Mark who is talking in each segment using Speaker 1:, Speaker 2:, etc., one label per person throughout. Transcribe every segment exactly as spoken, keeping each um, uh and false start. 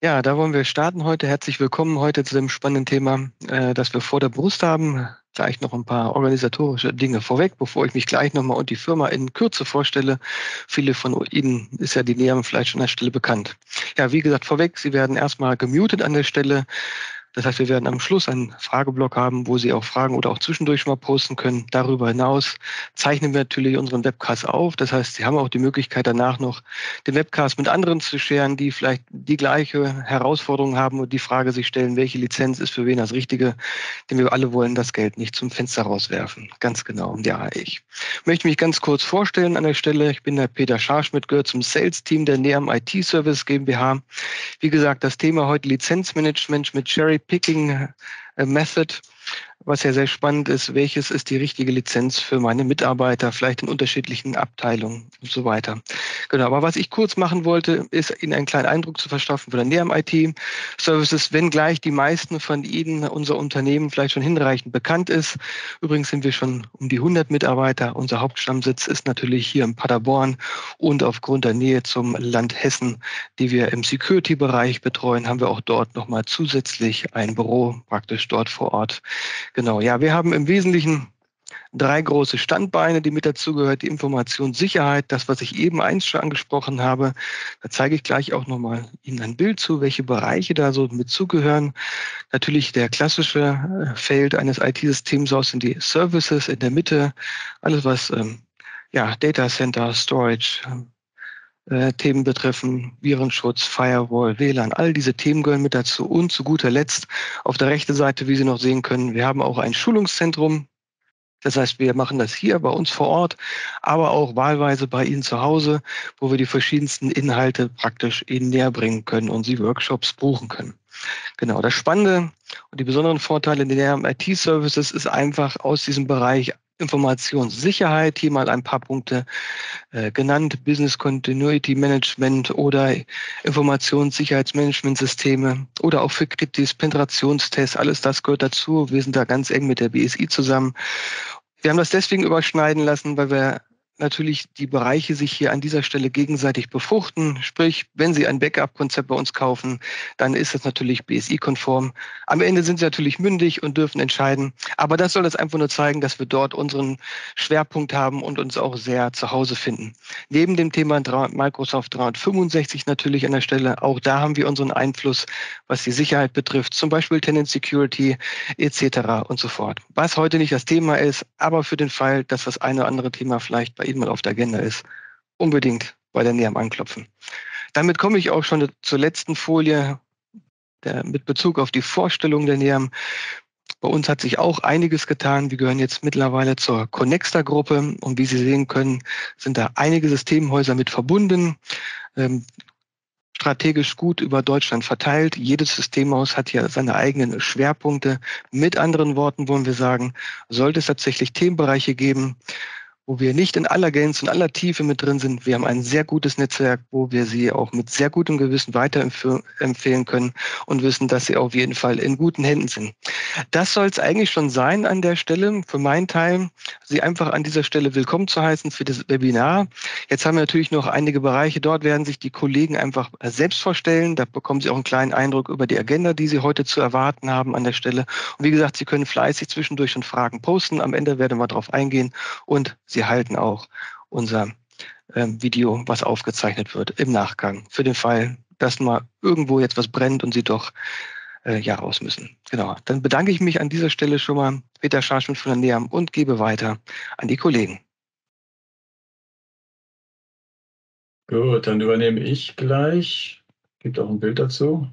Speaker 1: Ja, da wollen wir starten heute. Herzlich willkommen heute zu dem spannenden Thema, äh, das wir vor der Brust haben. Gleich noch ein paar organisatorische Dinge vorweg, bevor ich mich gleich nochmal und die Firma in Kürze vorstelle. Viele von Ihnen ist ja die NEAM vielleicht schon an der Stelle bekannt. Ja, wie gesagt, vorweg, Sie werden erstmal gemutet an der Stelle. Das heißt, wir werden am Schluss einen Frageblock haben, wo Sie auch Fragen oder auch zwischendurch mal posten können. Darüber hinaus zeichnen wir natürlich unseren Webcast auf. Das heißt, Sie haben auch die Möglichkeit, danach noch den Webcast mit anderen zu scheren, die vielleicht die gleiche Herausforderung haben und die Frage sich stellen, welche Lizenz ist für wen das Richtige. Denn wir alle wollen das Geld nicht zum Fenster rauswerfen. Ganz genau. Ja, ich möchte mich ganz kurz vorstellen an der Stelle. Ich bin der Peter Scharschmidt, gehört zum Sales-Team der NEAM I T Service GmbH. Wie gesagt, das Thema heute Lizenzmanagement mit Cherry-Picking äh, Method, was ja sehr spannend ist. Welches ist die richtige Lizenz für meine Mitarbeiter, vielleicht in unterschiedlichen Abteilungen und so weiter. Genau, aber was ich kurz machen wollte, ist Ihnen einen kleinen Eindruck zu verschaffen von der NEAM I T Services, wenngleich die meisten von Ihnen, unser Unternehmen, vielleicht schon hinreichend bekannt ist. Übrigens sind wir schon um die hundert Mitarbeiter. Unser Hauptstammsitz ist natürlich hier in Paderborn und aufgrund der Nähe zum Land Hessen, die wir im Security-Bereich betreuen, haben wir auch dort nochmal zusätzlich ein Büro praktisch dort vor Ort. Genau, ja, wir haben im Wesentlichen drei große Standbeine, die mit dazugehört, die Informationssicherheit, das, was ich eben einst schon angesprochen habe. Da zeige ich gleich auch nochmal Ihnen ein Bild zu, welche Bereiche da so mit zugehören. Natürlich der klassische Feld eines I T-Systems aus sind die Services in der Mitte, alles was ähm, ja, Data Center, Storage, äh, Themen betreffen, Virenschutz, Firewall, W L A N, all diese Themen gehören mit dazu. Und zu guter Letzt auf der rechten Seite, wie Sie noch sehen können, wir haben auch ein Schulungszentrum. Das heißt, wir machen das hier bei uns vor Ort, aber auch wahlweise bei Ihnen zu Hause, wo wir die verschiedensten Inhalte praktisch Ihnen näher bringen können und Sie Workshops buchen können. Genau, das Spannende und die besonderen Vorteile der I T-Services ist einfach aus diesem Bereich Informationssicherheit, hier mal ein paar Punkte äh, genannt, Business Continuity Management oder Informationssicherheitsmanagementsysteme oder auch für Kritis, Penetrationstests, alles das gehört dazu. Wir sind da ganz eng mit der B S I zusammen. Wir haben das deswegen überschneiden lassen, weil wir natürlich die Bereiche sich hier an dieser Stelle gegenseitig befruchten. Sprich, wenn Sie ein Backup-Konzept bei uns kaufen, dann ist das natürlich B S I-konform. Am Ende sind Sie natürlich mündig und dürfen entscheiden. Aber das soll das einfach nur zeigen, dass wir dort unseren Schwerpunkt haben und uns auch sehr zu Hause finden. Neben dem Thema Microsoft dreihundertfünfundsechzig natürlich an der Stelle, auch da haben wir unseren Einfluss, was die Sicherheit betrifft, zum Beispiel Tenant Security et cetera und so fort. Was heute nicht das Thema ist, aber für den Fall, dass das eine oder andere Thema vielleicht bei Ihnen mal auf der Agenda ist, unbedingt bei der NEAM anklopfen. Damit komme ich auch schon zur letzten Folie der, mit Bezug auf die Vorstellung der NEAM. Bei uns hat sich auch einiges getan. Wir gehören jetzt mittlerweile zur Connexta-Gruppe und wie Sie sehen können, sind da einige Systemhäuser mit verbunden. Ähm, strategisch gut über Deutschland verteilt. Jedes Systemhaus hat ja seine eigenen Schwerpunkte. Mit anderen Worten wollen wir sagen, sollte es tatsächlich Themenbereiche geben, wo wir nicht in aller Gänze und aller Tiefe mit drin sind. Wir haben ein sehr gutes Netzwerk, wo wir Sie auch mit sehr gutem Gewissen weiterempfehlen können und wissen, dass Sie auf jeden Fall in guten Händen sind. Das soll es eigentlich schon sein an der Stelle. Für meinen Teil, Sie einfach an dieser Stelle willkommen zu heißen für das Webinar. Jetzt haben wir natürlich noch einige Bereiche. Dort werden sich die Kollegen einfach selbst vorstellen. Da bekommen Sie auch einen kleinen Eindruck über die Agenda, die Sie heute zu erwarten haben an der Stelle. Und wie gesagt, Sie können fleißig zwischendurch schon Fragen posten. Am Ende werden wir darauf eingehen und Sie halten auch unser ähm, Video, was aufgezeichnet wird, im Nachgang. Für den Fall, dass mal irgendwo jetzt was brennt und Sie doch äh, ja raus müssen. Genau. Dann bedanke ich mich an dieser Stelle schon mal, Peter Scharschmidt von der NEAM, und gebe weiter an die Kollegen.
Speaker 2: Gut, dann übernehme ich gleich. Gibt auch ein Bild dazu.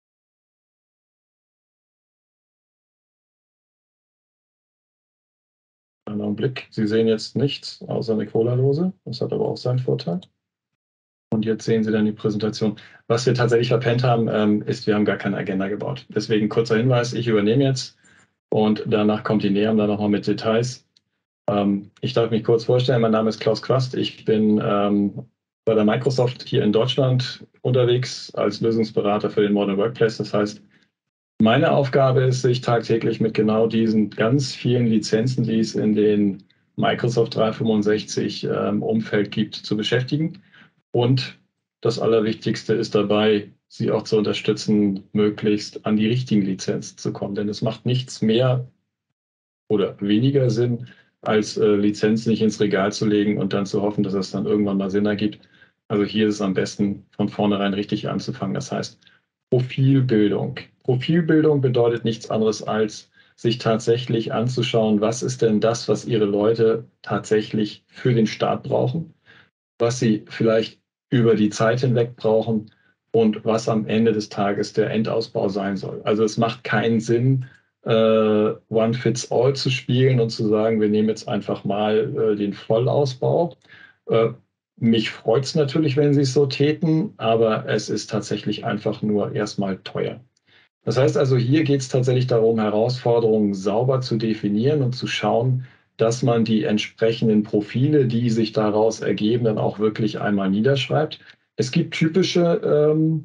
Speaker 2: Einen Augenblick. Sie sehen jetzt nichts außer eine Cola-Dose. Das hat aber auch seinen Vorteil. Und jetzt sehen Sie dann die Präsentation. Was wir tatsächlich verpennt haben, ähm, ist, wir haben gar keine Agenda gebaut. Deswegen kurzer Hinweis, ich übernehme jetzt und danach kommt die NEAM dann nochmal mit Details. Ähm, ich darf mich kurz vorstellen, mein Name ist Klaus Quast. Ich bin ähm, bei der Microsoft hier in Deutschland unterwegs als Lösungsberater für den Modern Workplace. Das heißt, meine Aufgabe ist, sich tagtäglich mit genau diesen ganz vielen Lizenzen, die es in den Microsoft dreihundertfünfundsechzig ähm, Umfeld gibt, zu beschäftigen. Und das Allerwichtigste ist dabei, sie auch zu unterstützen, möglichst an die richtigen Lizenzen zu kommen. Denn es macht nichts mehr oder weniger Sinn, als äh, Lizenzen nicht ins Regal zu legen und dann zu hoffen, dass es dann irgendwann mal Sinn ergibt. Also hier ist es am besten, von vornherein richtig anzufangen. Das heißt, Profilbildung. Profilbildung bedeutet nichts anderes als, sich tatsächlich anzuschauen, was ist denn das, was Ihre Leute tatsächlich für den Start brauchen, was sie vielleicht über die Zeit hinweg brauchen und was am Ende des Tages der Endausbau sein soll. Also es macht keinen Sinn, äh, One Fits All zu spielen und zu sagen, wir nehmen jetzt einfach mal äh, den Vollausbau. Äh, mich freut es natürlich, wenn Sie es so täten, aber es ist tatsächlich einfach nur erstmal teuer. Das heißt also, hier geht es tatsächlich darum, Herausforderungen sauber zu definieren und zu schauen, dass man die entsprechenden Profile, die sich daraus ergeben, dann auch wirklich einmal niederschreibt. Es gibt typische ähm,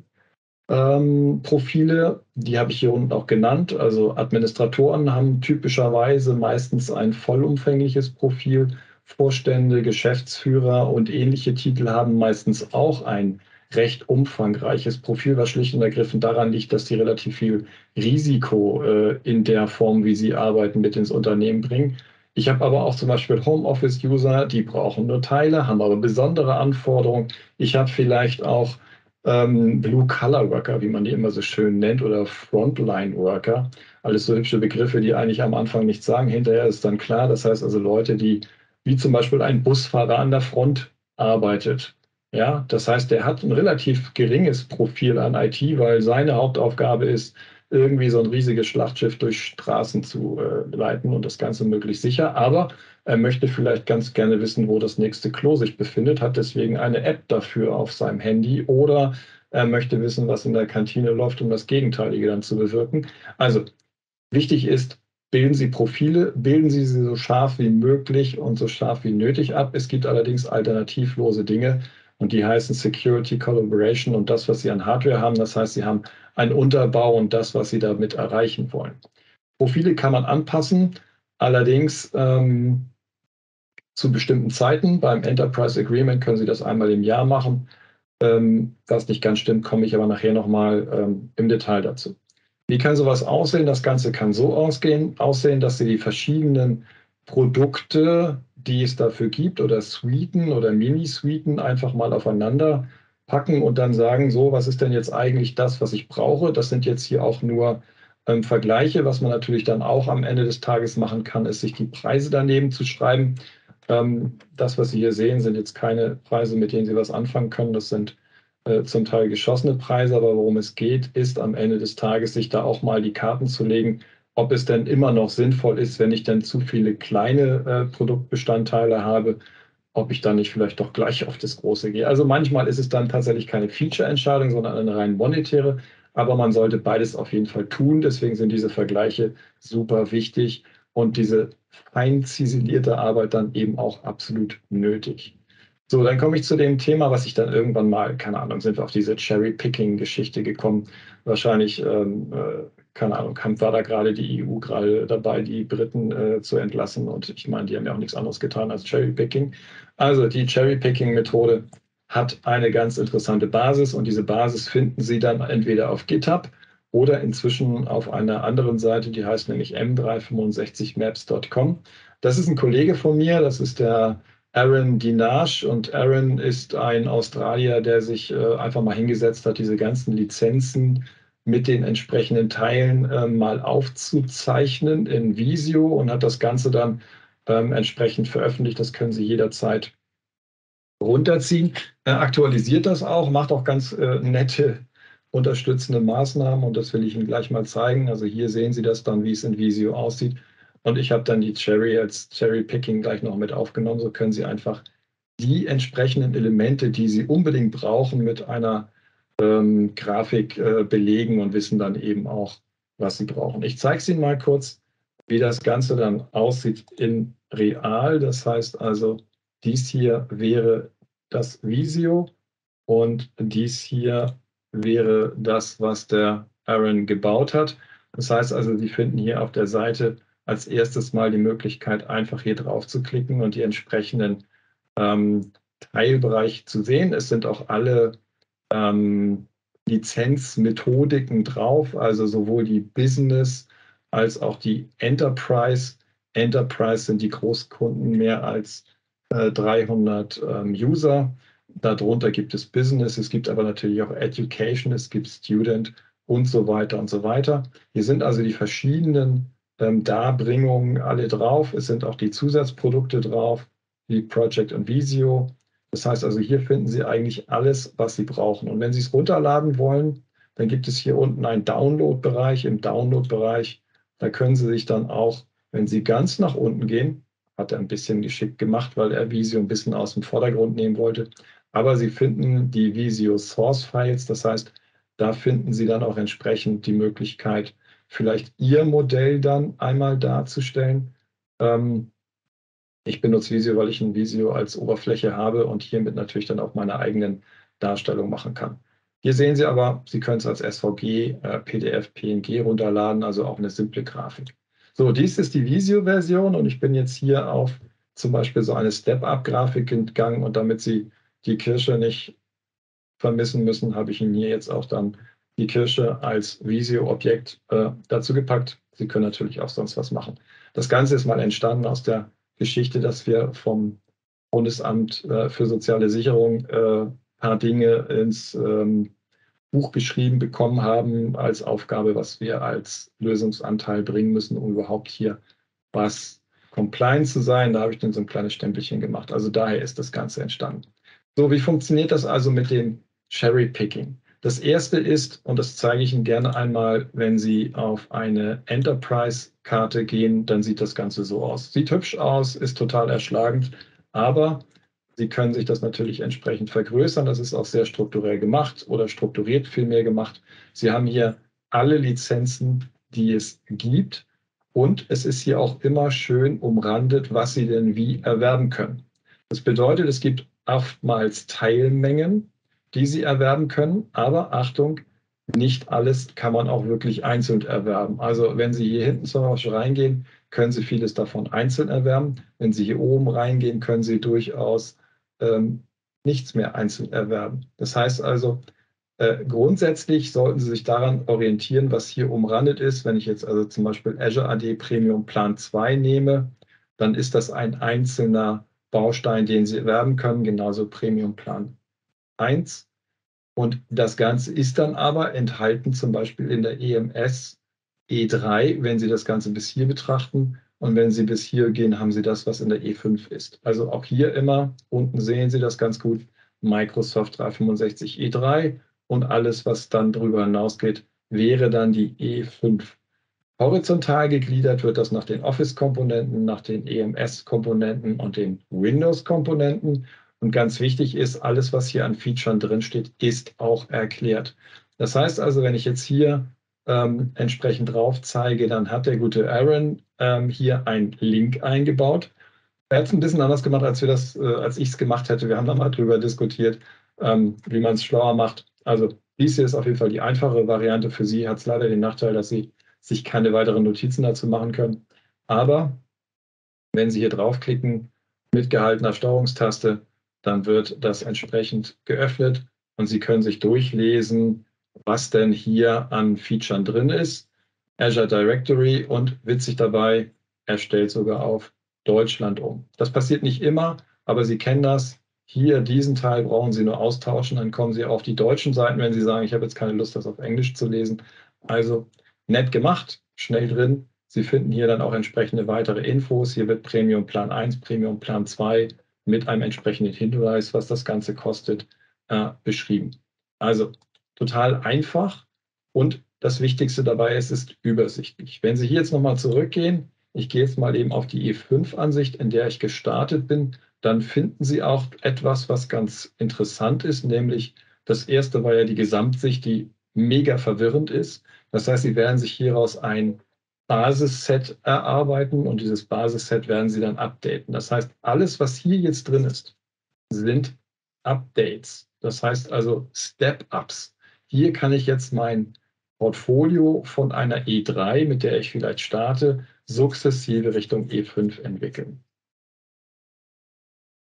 Speaker 2: ähm, Profile, die habe ich hier unten auch genannt. Also Administratoren haben typischerweise meistens ein vollumfängliches Profil. Vorstände, Geschäftsführer und ähnliche Titel haben meistens auch ein recht umfangreiches Profil, was schlicht und ergreifend daran liegt, dass die relativ viel Risiko äh, in der Form, wie sie arbeiten, mit ins Unternehmen bringen. Ich habe aber auch zum Beispiel Homeoffice-User, die brauchen nur Teile, haben aber besondere Anforderungen. Ich habe vielleicht auch ähm, Blue-Collar-Worker, wie man die immer so schön nennt, oder Frontline-Worker. Alles so hübsche Begriffe, die eigentlich am Anfang nichts sagen. Hinterher ist dann klar, das heißt also Leute, die wie zum Beispiel ein Busfahrer an der Front arbeitet. Ja, das heißt, der hat ein relativ geringes Profil an I T, weil seine Hauptaufgabe ist, irgendwie so ein riesiges Schlachtschiff durch Straßen zu äh, leiten und das Ganze möglichst sicher. Aber er möchte vielleicht ganz gerne wissen, wo das nächste Klo sich befindet, hat deswegen eine App dafür auf seinem Handy oder er möchte wissen, was in der Kantine läuft, um das Gegenteilige dann zu bewirken. Also wichtig ist, bilden Sie Profile, bilden Sie sie so scharf wie möglich und so scharf wie nötig ab. Es gibt allerdings alternativlose Dinge und die heißen Security Collaboration und das, was Sie an Hardware haben. Das heißt, Sie haben einen Unterbau und das, was Sie damit erreichen wollen. Profile kann man anpassen, allerdings ähm, zu bestimmten Zeiten. Beim Enterprise Agreement können Sie das einmal im Jahr machen. Ähm, was nicht ganz stimmt, komme ich aber nachher nochmal ähm, im Detail dazu. Wie kann sowas aussehen? Das Ganze kann so ausgehen, aussehen, dass Sie die verschiedenen Produkte, die es dafür gibt, oder Suiten oder Mini-Suiten einfach mal aufeinander packen und dann sagen, so, was ist denn jetzt eigentlich das, was ich brauche? Das sind jetzt hier auch nur ähm, Vergleiche. Was man natürlich dann auch am Ende des Tages machen kann, ist, sich die Preise daneben zu schreiben. Ähm, das, was Sie hier sehen, sind jetzt keine Preise, mit denen Sie was anfangen können. Das sind äh, zum Teil geschossene Preise, aber worum es geht, ist am Ende des Tages, sich da auch mal die Karten zu legen, ob es denn immer noch sinnvoll ist, wenn ich dann zu viele kleine äh, Produktbestandteile habe, ob ich dann nicht vielleicht doch gleich auf das Große gehe. Also manchmal ist es dann tatsächlich keine Feature-Entscheidung, sondern eine rein monetäre, aber man sollte beides auf jeden Fall tun. Deswegen sind diese Vergleiche super wichtig und diese fein ziselierte Arbeit dann eben auch absolut nötig. So, dann komme ich zu dem Thema, was ich dann irgendwann mal, keine Ahnung, sind wir auf diese Cherry-Picking-Geschichte gekommen. Wahrscheinlich, ähm, äh, keine Ahnung, war da gerade die E U gerade dabei, die Briten äh, zu entlassen. Und ich meine, die haben ja auch nichts anderes getan als Cherry-Picking. Also die Cherry-Picking-Methode hat eine ganz interessante Basis und diese Basis finden Sie dann entweder auf GitHub oder inzwischen auf einer anderen Seite, die heißt nämlich m drei fünfundsechzig maps punkt com. Das ist ein Kollege von mir, das ist der Aaron Dinage, und Aaron ist ein Australier, der sich äh, einfach mal hingesetzt hat, diese ganzen Lizenzen mit den entsprechenden Teilen äh, mal aufzuzeichnen in Visio und hat das Ganze dann ähm, entsprechend veröffentlicht. Das können Sie jederzeit runterziehen. Äh, aktualisiert das auch, macht auch ganz äh, nette unterstützende Maßnahmen und das will ich Ihnen gleich mal zeigen. Also hier sehen Sie das dann, wie es in Visio aussieht. Und ich habe dann die Cherry als Cherry Picking gleich noch mit aufgenommen. So können Sie einfach die entsprechenden Elemente, die Sie unbedingt brauchen, mit einer ähm, Grafik äh, belegen und wissen dann eben auch, was Sie brauchen. Ich zeige es Ihnen mal kurz, wie das Ganze dann aussieht in real. Das heißt also, dies hier wäre das Visio und dies hier wäre das, was der Aaron gebaut hat. Das heißt also, Sie finden hier auf der Seite als erstes mal die Möglichkeit, einfach hier drauf zu klicken und die entsprechenden ähm, Teilbereiche zu sehen. Es sind auch alle ähm, Lizenzmethodiken drauf, also sowohl die Business als auch die Enterprise. Enterprise sind die Großkunden, mehr als äh, dreihundert ähm, User. Darunter gibt es Business, es gibt aber natürlich auch Education, es gibt Student und so weiter und so weiter. Hier sind also die verschiedenen ähm, Darbringungen alle drauf. Es sind auch die Zusatzprodukte drauf, wie Project und Visio. Das heißt also, hier finden Sie eigentlich alles, was Sie brauchen. Und wenn Sie es runterladen wollen, dann gibt es hier unten einen Download-Bereich. Im Download-Bereich, da können Sie sich dann auch, wenn Sie ganz nach unten gehen, hat er ein bisschen geschickt gemacht, weil er Visio ein bisschen aus dem Vordergrund nehmen wollte. Aber Sie finden die Visio Source Files. Das heißt, da finden Sie dann auch entsprechend die Möglichkeit, vielleicht Ihr Modell dann einmal darzustellen. Ähm, ich benutze Visio, weil ich ein Visio als Oberfläche habe und hiermit natürlich dann auch meine eigenen Darstellungen machen kann. Hier sehen Sie aber, Sie können es als S V G, äh, P D F, P N G runterladen, also auch eine simple Grafik. So, dies ist die Visio-Version und ich bin jetzt hier auf zum Beispiel so eine Step-Up-Grafik gegangen und damit Sie die Kirsche nicht vermissen müssen, habe ich Ihnen hier jetzt auch dann die Kirsche als Visio-Objekt äh, dazu gepackt. Sie können natürlich auch sonst was machen. Das Ganze ist mal entstanden aus der Geschichte, dass wir vom Bundesamt äh, für soziale Sicherung äh, ein paar Dinge ins ähm, Buch geschrieben bekommen haben als Aufgabe, was wir als Lösungsanteil bringen müssen, um überhaupt hier was compliant zu sein. Da habe ich dann so ein kleines Stempelchen gemacht. Also daher ist das Ganze entstanden. So, wie funktioniert das also mit dem Cherry Picking? Das erste ist, und das zeige ich Ihnen gerne einmal, wenn Sie auf eine Enterprise-Karte gehen, dann sieht das Ganze so aus. Sieht hübsch aus, ist total erschlagend, aber Sie können sich das natürlich entsprechend vergrößern. Das ist auch sehr strukturell gemacht oder strukturiert vielmehr gemacht. Sie haben hier alle Lizenzen, die es gibt. Und es ist hier auch immer schön umrandet, was Sie denn wie erwerben können. Das bedeutet, es gibt oftmals Teilmengen, die Sie erwerben können. Aber Achtung, nicht alles kann man auch wirklich einzeln erwerben. Also wenn Sie hier hinten zum Beispiel reingehen, können Sie vieles davon einzeln erwerben. Wenn Sie hier oben reingehen, können Sie durchaus ähm, nichts mehr einzeln erwerben. Das heißt also, äh, grundsätzlich sollten Sie sich daran orientieren, was hier umrandet ist. Wenn ich jetzt also zum Beispiel Azure A D Premium Plan zwei nehme, dann ist das ein einzelner Baustein, den Sie erwerben können, genauso Premium Plan eins. Und das Ganze ist dann aber enthalten zum Beispiel in der E M S E drei, wenn Sie das Ganze bis hier betrachten. Und wenn Sie bis hier gehen, haben Sie das, was in der E fünf ist. Also auch hier immer, unten sehen Sie das ganz gut, Microsoft dreihundertfünfundsechzig E drei und alles, was dann darüber hinausgeht, wäre dann die E fünf. Horizontal gegliedert wird das nach den Office-Komponenten, nach den E M S-Komponenten und den Windows-Komponenten. Und ganz wichtig ist, alles, was hier an Features drinsteht, ist auch erklärt. Das heißt also, wenn ich jetzt hier ähm, entsprechend drauf zeige, dann hat der gute Aaron ähm, hier einen Link eingebaut. Er hat es ein bisschen anders gemacht, als, wir das, äh, als ich es gemacht hätte. Wir haben da mal drüber diskutiert, ähm, wie man es schlauer macht. Also dies hier ist auf jeden Fall die einfache Variante. Für Sie hat es leider den Nachteil, dass Sie sich keine weiteren Notizen dazu machen können. Aber wenn Sie hier draufklicken mit gehaltener Steuerungstaste, dann wird das entsprechend geöffnet und Sie können sich durchlesen, was denn hier an Features drin ist. Azure Directory und witzig dabei, er stellt sogar auf Deutschland um. Das passiert nicht immer, aber Sie kennen das. Hier diesen Teil brauchen Sie nur austauschen, dann kommen Sie auf die deutschen Seiten, wenn Sie sagen, ich habe jetzt keine Lust, das auf Englisch zu lesen. Also nett gemacht, schnell drin. Sie finden hier dann auch entsprechende weitere Infos. Hier wird Premium Plan eins, Premium Plan zwei mit einem entsprechenden Hinweis, was das Ganze kostet, äh, beschrieben. Also total einfach und das Wichtigste dabei ist, es ist übersichtlich. Wenn Sie hier jetzt nochmal zurückgehen, ich gehe jetzt mal eben auf die E fünf Ansicht, in der ich gestartet bin, dann finden Sie auch etwas, was ganz interessant ist, nämlich das erste war ja die Gesamtsicht, die mega verwirrend ist. Das heißt, Sie werden sich hieraus ein Basisset erarbeiten und dieses Basisset werden Sie dann updaten. Das heißt, alles, was hier jetzt drin ist, sind Updates. Das heißt also Step-Ups. Hier kann ich jetzt mein Portfolio von einer E drei, mit der ich vielleicht starte, sukzessive Richtung E fünf entwickeln.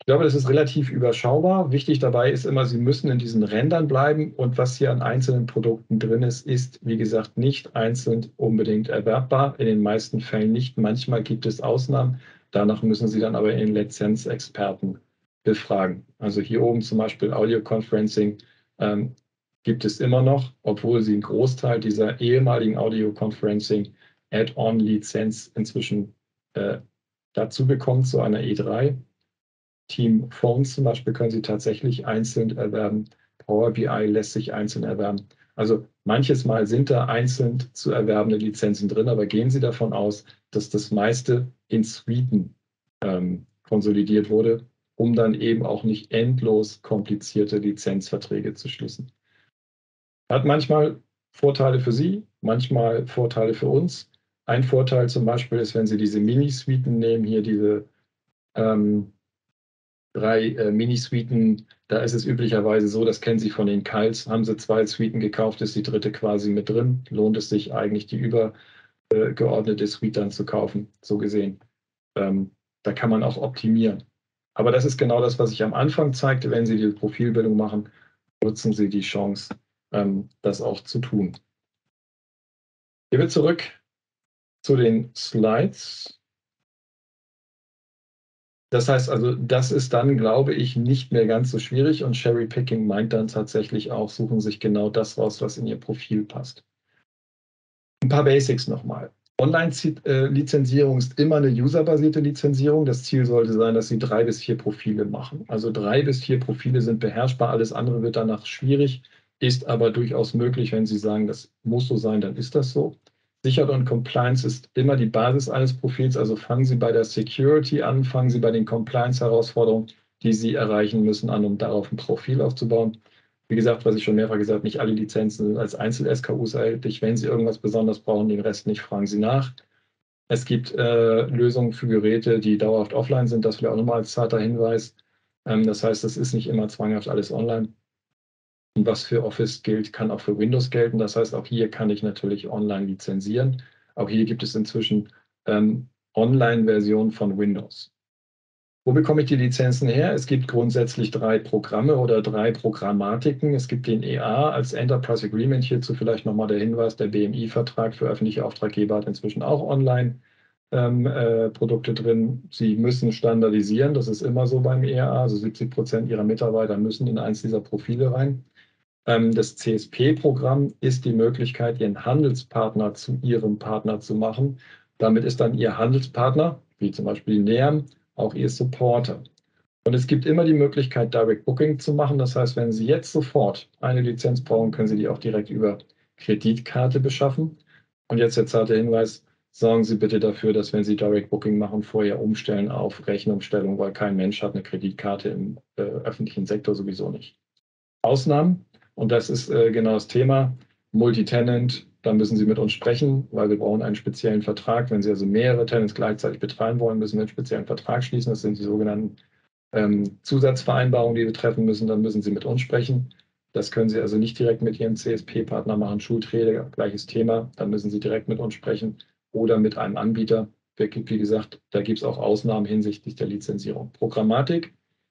Speaker 2: Ich glaube, das ist relativ überschaubar. Wichtig dabei ist immer, Sie müssen in diesen Rändern bleiben. Und was hier an einzelnen Produkten drin ist, ist, wie gesagt, nicht einzeln unbedingt erwerbbar. In den meisten Fällen nicht. Manchmal gibt es Ausnahmen. Danach müssen Sie dann aber den Lizenzexperten befragen. Also hier oben zum Beispiel Audio Conferencing ähm, gibt es immer noch, obwohl Sie einen Großteil dieser ehemaligen Audio Conferencing Add-on-Lizenz inzwischen äh, dazu bekommt, zu einer E drei. Team Phones zum Beispiel können Sie tatsächlich einzeln erwerben. Power B I lässt sich einzeln erwerben. Also manches Mal sind da einzeln zu erwerbende Lizenzen drin, aber gehen Sie davon aus, dass das meiste in Suiten ähm, konsolidiert wurde, um dann eben auch nicht endlos komplizierte Lizenzverträge zu schließen. Hat manchmal Vorteile für Sie, manchmal Vorteile für uns. Ein Vorteil zum Beispiel ist, wenn Sie diese Mini-Suiten nehmen, hier diese ähm, drei äh, Mini-Suiten, da ist es üblicherweise so, das kennen Sie von den Kiles, haben Sie zwei Suiten gekauft, ist die dritte quasi mit drin, lohnt es sich eigentlich die übergeordnete Suite dann zu kaufen, so gesehen. Ähm, da kann man auch optimieren. Aber das ist genau das, was ich am Anfang zeigte, wenn Sie die Profilbildung machen, nutzen Sie die Chance, ähm, das auch zu tun. Gehen wir zurück zu den Slides. Das heißt also, das ist dann, glaube ich, nicht mehr ganz so schwierig und Cherry Picking meint dann tatsächlich auch, suchen sich genau das raus, was in Ihr Profil passt. Ein paar Basics nochmal. Online-Lizenzierung ist immer eine userbasierte Lizenzierung. Das Ziel sollte sein, dass Sie drei bis vier Profile machen. Also drei bis vier Profile sind beherrschbar, alles andere wird danach schwierig, ist aber durchaus möglich, wenn Sie sagen, das muss so sein, dann ist das so. Sicherheit und Compliance ist immer die Basis eines Profils, also fangen Sie bei der Security an, fangen Sie bei den Compliance-Herausforderungen, die Sie erreichen müssen, an, um darauf ein Profil aufzubauen. Wie gesagt, was ich schon mehrfach gesagt habe, nicht alle Lizenzen sind als Einzel-S K Us erhältlich. Wenn Sie irgendwas besonders brauchen, den Rest nicht, fragen Sie nach. Es gibt äh, Lösungen für Geräte, die dauerhaft offline sind. Das vielleicht auch nochmal als zarter Hinweis. Ähm, das heißt, das ist nicht immer zwanghaft alles online. Und was für Office gilt, kann auch für Windows gelten. Das heißt, auch hier kann ich natürlich online lizenzieren. Auch hier gibt es inzwischen ähm, Online-Versionen von Windows. Wo bekomme ich die Lizenzen her? Es gibt grundsätzlich drei Programme oder drei Programmatiken. Es gibt den E A als Enterprise Agreement. Hierzu vielleicht nochmal der Hinweis, der B M I-Vertrag für öffentliche Auftraggeber hat inzwischen auch Online-Produkte ähm, äh, drin. Sie müssen standardisieren, das ist immer so beim E A. Also siebzig Prozent Ihrer Mitarbeiter müssen in eins dieser Profile rein. Ähm, das C S P-Programm ist die Möglichkeit, Ihren Handelspartner zu Ihrem Partner zu machen. Damit ist dann Ihr Handelspartner, wie zum Beispiel die NEAM, auch Ihr Supporter. Und es gibt immer die Möglichkeit, Direct Booking zu machen. Das heißt, wenn Sie jetzt sofort eine Lizenz brauchen, können Sie die auch direkt über Kreditkarte beschaffen. Und jetzt der zarte Hinweis, sorgen Sie bitte dafür, dass wenn Sie Direct Booking machen, vorher umstellen auf Rechnungsstellung, weil kein Mensch hat eine Kreditkarte im äh, öffentlichen Sektor sowieso nicht. Ausnahmen, und das ist äh, genau das Thema, Multitenant, da müssen Sie mit uns sprechen, weil wir brauchen einen speziellen Vertrag. Wenn Sie also mehrere Tenants gleichzeitig betreiben wollen, müssen wir einen speziellen Vertrag schließen. Das sind die sogenannten ähm, Zusatzvereinbarungen, die wir treffen müssen. Dann müssen Sie mit uns sprechen. Das können Sie also nicht direkt mit Ihrem C S P-Partner machen. Schulträger, gleiches Thema. Dann müssen Sie direkt mit uns sprechen oder mit einem Anbieter. Wie gesagt, da gibt es auch Ausnahmen hinsichtlich der Lizenzierung. Programmatik.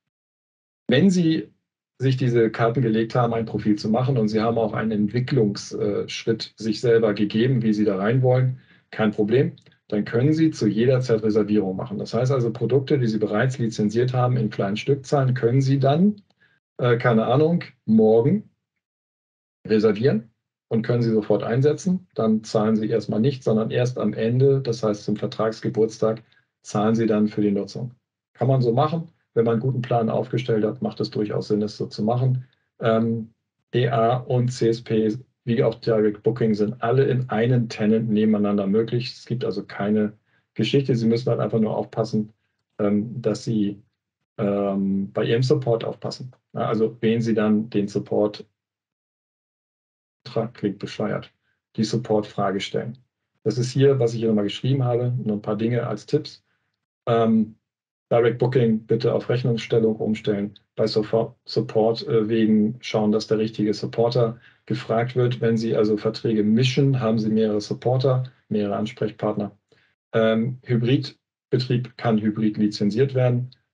Speaker 2: Wenn Sie sich diese Karten gelegt haben, ein Profil zu machen und Sie haben auch einen Entwicklungsschritt sich selber gegeben, wie Sie da rein wollen, kein Problem. Dann können Sie zu jeder Zeit Reservierung machen. Das heißt also, Produkte, die Sie bereits lizenziert haben in kleinen Stückzahlen, können Sie dann, äh, keine Ahnung, morgen reservieren und können Sie sofort einsetzen. Dann zahlen Sie erstmal nicht, sondern erst am Ende, das heißt zum Vertragsgeburtstag, zahlen Sie dann für die Nutzung. Kann man so machen. Wenn man einen guten Plan aufgestellt hat, macht es durchaus Sinn, das so zu machen. Ähm, E A und C S P, wie auch Direct Booking, sind alle in einem Tenant nebeneinander möglich. Es gibt also keine Geschichte. Sie müssen halt einfach nur aufpassen, ähm, dass Sie ähm, bei Ihrem Support aufpassen. Ja, also wählen Sie dann den Support, klingt bescheuert, die Support-Frage stellen. Das ist hier, was ich hier nochmal geschrieben habe, nur ein paar Dinge als Tipps. Ähm, Direct Booking bitte auf Rechnungsstellung umstellen. Bei Support äh, wegen schauen, dass der richtige Supporter gefragt wird. Wenn Sie also Verträge mischen, haben Sie mehrere Supporter, mehrere Ansprechpartner. Ähm, Hybridbetrieb kann hybrid lizenziert werden.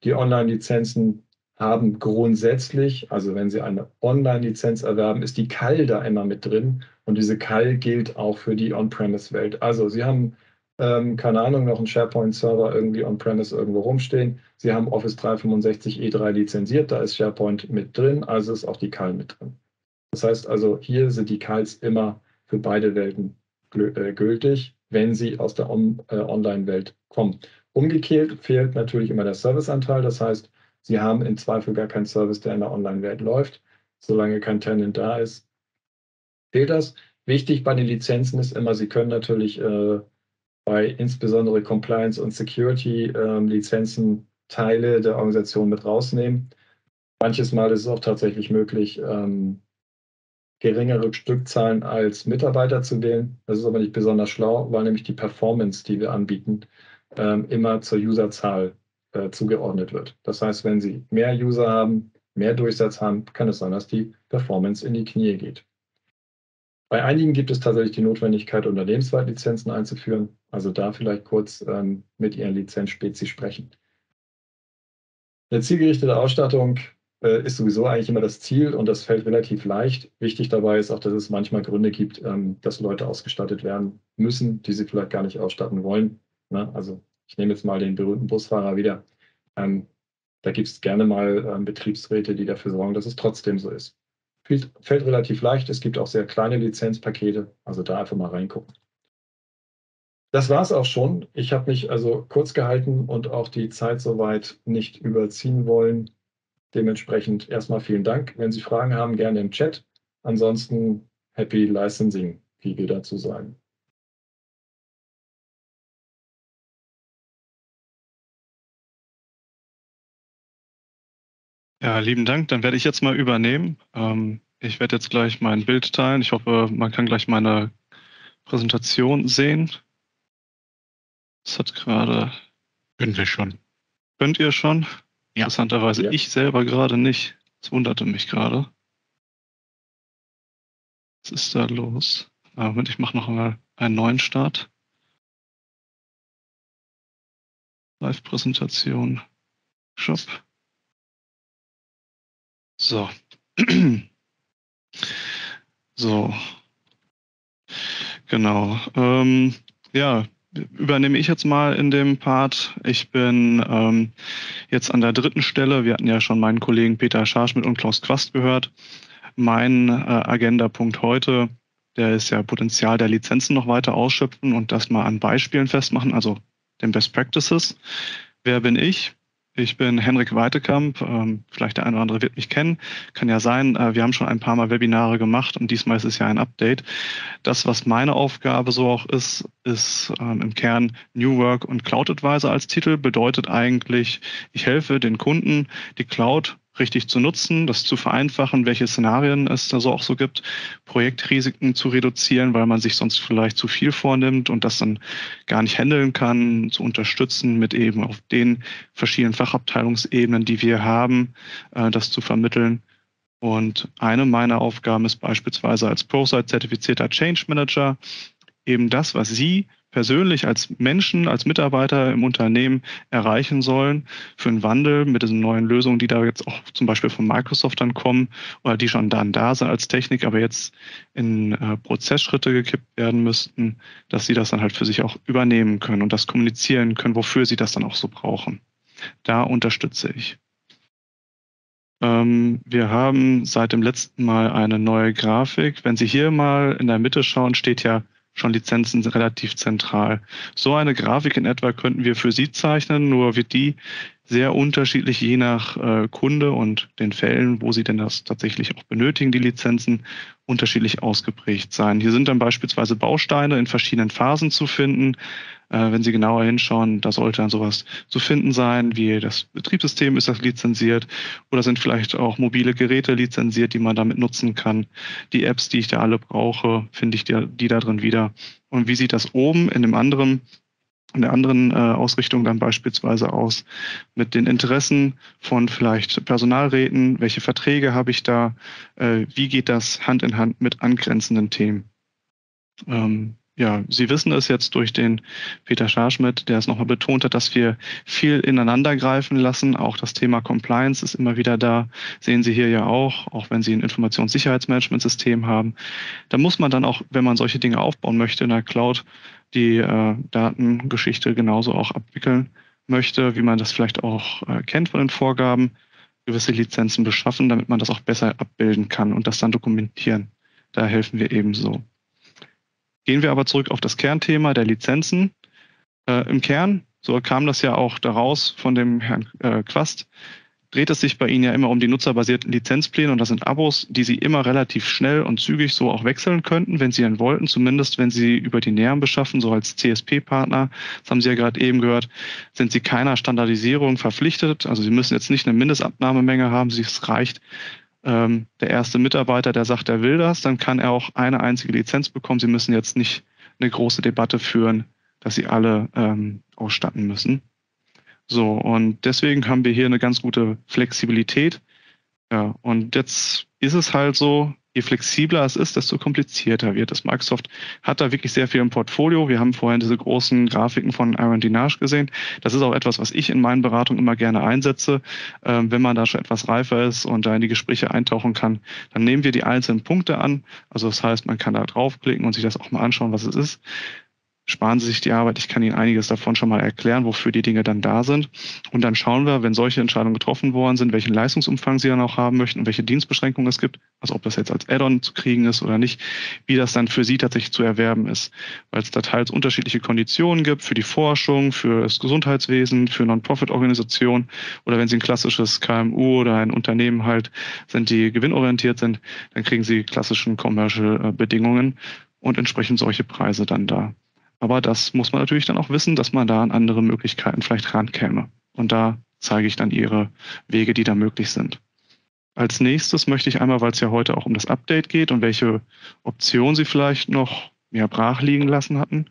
Speaker 2: Die Online-Lizenzen haben grundsätzlich, also wenn Sie eine Online-Lizenz erwerben, ist die C A L da immer mit drin und diese C A L gilt auch für die On-Premise-Welt. Also Sie haben, ähm, keine Ahnung, noch einen SharePoint-Server irgendwie On-Premise irgendwo rumstehen. Sie haben Office dreihundertfünfundsechzig E drei lizenziert, da ist SharePoint mit drin, also ist auch die C A L mit drin. Das heißt also, hier sind die C A Ls immer für beide Welten gültig, wenn sie aus der On äh, Online-Welt kommen. Umgekehrt fehlt natürlich immer der Serviceanteil, das heißt, Sie haben im Zweifel gar keinen Service, der in der Online-Welt läuft. Solange kein Tenant da ist, fehlt das. Wichtig bei den Lizenzen ist immer, Sie können natürlich äh, bei insbesondere Compliance- und Security-Lizenzen äh, Teile der Organisation mit rausnehmen. Manches Mal ist es auch tatsächlich möglich, ähm, geringere Stückzahlen als Mitarbeiter zu wählen. Das ist aber nicht besonders schlau, weil nämlich die Performance, die wir anbieten, ähm, immer zur Userzahl äh, zugeordnet wird. Das heißt, wenn Sie mehr User haben, mehr Durchsatz haben, kann es sein, dass die Performance in die Knie geht. Bei einigen gibt es tatsächlich die Notwendigkeit, unternehmensweit Lizenzen einzuführen. Also da vielleicht kurz ähm, mit Ihren Lizenzspezi sprechen. Eine zielgerichtete Ausstattung äh, ist sowieso eigentlich immer das Ziel und das fällt relativ leicht. Wichtig dabei ist auch, dass es manchmal Gründe gibt, ähm, dass Leute ausgestattet werden müssen, die sie vielleicht gar nicht ausstatten wollen. Ne? Also ich nehme jetzt mal den berühmten Busfahrer wieder. Ähm, da gibt es gerne mal ähm, Betriebsräte, die dafür sorgen, dass es trotzdem so ist. Fällt, fällt relativ leicht. Es gibt auch sehr kleine Lizenzpakete, also da einfach mal reingucken. Das war es auch schon. Ich habe mich also kurz gehalten und auch die Zeit soweit nicht überziehen wollen. Dementsprechend erstmal vielen Dank. Wenn Sie Fragen haben, gerne im Chat. Ansonsten happy licensing, wie wir dazu sagen.
Speaker 3: Ja, lieben Dank. Dann werde ich jetzt mal übernehmen. Ähm, ich werde jetzt gleich mein Bild teilen. Ich hoffe, man kann gleich meine Präsentation sehen. Das hat gerade...
Speaker 4: Können wir schon.
Speaker 3: Könnt ihr schon?
Speaker 4: Ja.
Speaker 3: Interessanterweise
Speaker 2: Ja.
Speaker 3: ich selber gerade nicht. Das wunderte mich gerade. Was ist da los? Ah, Moment, ich mache noch mal einen neuen Start. Live-Präsentation. Shop. So. So. Genau. Ähm, ja, übernehme ich jetzt mal in dem Part. Ich bin ähm, jetzt an der dritten Stelle. Wir hatten ja schon meinen Kollegen Peter Scharschmidt und Klaus Quast gehört. Mein äh, Agendapunkt heute, der ist ja Potenzial der Lizenzen noch weiter ausschöpfen und das mal an Beispielen festmachen, also den Best Practices. Wer bin ich? Ich bin Henrik Weitekamp, ähm, vielleicht der eine oder andere wird mich kennen, kann ja sein. Äh, wir haben schon ein paar Mal Webinare gemacht und diesmal ist es ja ein Update. Das, was meine Aufgabe so auch ist, ist ähm, im Kern New Work und Cloud Advisor als Titel, bedeutet eigentlich, ich helfe den Kunden, die Cloud richtig zu nutzen, das zu vereinfachen, welche Szenarien es da so auch so gibt, Projektrisiken zu reduzieren, weil man sich sonst vielleicht zu viel vornimmt und das dann gar nicht handeln kann, zu unterstützen mit eben auf den verschiedenen Fachabteilungsebenen, die wir haben, äh, das zu vermitteln. Und eine meiner Aufgaben ist beispielsweise als ProSite-zertifizierter Change Manager eben das, was Sie persönlich als Menschen, als Mitarbeiter im Unternehmen erreichen sollen für einen Wandel mit diesen neuen Lösungen, die da jetzt auch zum Beispiel von Microsoft dann kommen oder die schon dann da sind als Technik, aber jetzt in äh, Prozessschritte gekippt werden müssten, dass Sie das dann halt für sich auch übernehmen können und das kommunizieren können, wofür Sie das dann auch so brauchen. Da unterstütze ich. Ähm, wir haben seit dem letzten Mal eine neue Grafik. Wenn Sie hier mal in der Mitte schauen, steht ja schon Lizenzen relativ zentral. So eine Grafik in etwa könnten wir für Sie zeichnen, nur wird die sehr unterschiedlich je nach äh, Kunde und den Fällen, wo Sie denn das tatsächlich auch benötigen, die Lizenzen, unterschiedlich ausgeprägt sein. Hier sind dann beispielsweise Bausteine in verschiedenen Phasen zu finden. Äh, wenn Sie genauer hinschauen, da sollte dann sowas zu finden sein, wie das Betriebssystem ist das lizenziert oder sind vielleicht auch mobile Geräte lizenziert, die man damit nutzen kann. Die Apps, die ich da alle brauche, finde ich die, die da drin wieder. Und wie sieht das oben in dem anderen in der anderen äh, Ausrichtung dann beispielsweise aus mit den Interessen von vielleicht Personalräten, welche Verträge habe ich da, äh, wie geht das Hand in Hand mit angrenzenden Themen. Ähm, ja, Sie wissen es jetzt durch den Peter Scharschmidt, der es nochmal betont hat, dass wir viel ineinander greifen lassen. Auch das Thema Compliance ist immer wieder da. Sehen Sie hier ja auch, auch wenn Sie ein Informationssicherheitsmanagementsystem haben. Da muss man dann auch, wenn man solche Dinge aufbauen möchte in der Cloud, die äh, Datengeschichte genauso auch abwickeln möchte, wie man das vielleicht auch äh, kennt von den Vorgaben, gewisse Lizenzen beschaffen, damit man das auch besser abbilden kann und das dann dokumentieren. Da helfen wir ebenso. Gehen wir aber zurück auf das Kernthema der Lizenzen. Äh, Im Kern, so kam das ja auch daraus von dem Herrn äh, Quast, dreht es sich bei Ihnen ja immer um die nutzerbasierten Lizenzpläne und das sind Abos, die Sie immer relativ schnell und zügig so auch wechseln könnten, wenn Sie denn wollten, zumindest wenn Sie über die Nähern beschaffen, so als C S P-Partner, das haben Sie ja gerade eben gehört, sind Sie keiner Standardisierung verpflichtet. Also Sie müssen jetzt nicht eine Mindestabnahmemenge haben, es reicht, ähm, der erste Mitarbeiter, der sagt, er will das, dann kann er auch eine einzige Lizenz bekommen. Sie müssen jetzt nicht eine große Debatte führen, dass Sie alle ähm, ausstatten müssen. So, und deswegen haben wir hier eine ganz gute Flexibilität. Ja, und jetzt ist es halt so, je flexibler es ist, desto komplizierter wird es. Microsoft hat da wirklich sehr viel im Portfolio. Wir haben vorhin diese großen Grafiken von Aaron Dinage gesehen. Das ist auch etwas, was ich in meinen Beratungen immer gerne einsetze. Ähm, wenn man da schon etwas reifer ist und da in die Gespräche eintauchen kann, dann nehmen wir die einzelnen Punkte an. Also das heißt, man kann da draufklicken und sich das auch mal anschauen, was es ist. Sparen Sie sich die Arbeit. Ich kann Ihnen einiges davon schon mal erklären, wofür die Dinge dann da sind. Und dann schauen wir, wenn solche Entscheidungen getroffen worden sind, welchen Leistungsumfang Sie dann auch haben möchten und welche Dienstbeschränkungen es gibt, also ob das jetzt als Add-on zu kriegen ist oder nicht, wie das dann für Sie tatsächlich zu erwerben ist. Weil es da teils unterschiedliche Konditionen gibt für die Forschung, für das Gesundheitswesen, für Non-Profit-Organisationen oder wenn Sie ein klassisches K M U oder ein Unternehmen halt sind, die gewinnorientiert sind, dann kriegen Sie klassischen Commercial-Bedingungen und entsprechend solche Preise dann da. Aber das muss man natürlich dann auch wissen, dass man da an andere Möglichkeiten vielleicht rankäme. Und da zeige ich dann Ihre Wege, die da möglich sind. Als nächstes möchte ich einmal, weil es ja heute auch um das Update geht und welche Optionen Sie vielleicht noch mehr brach liegen lassen hatten.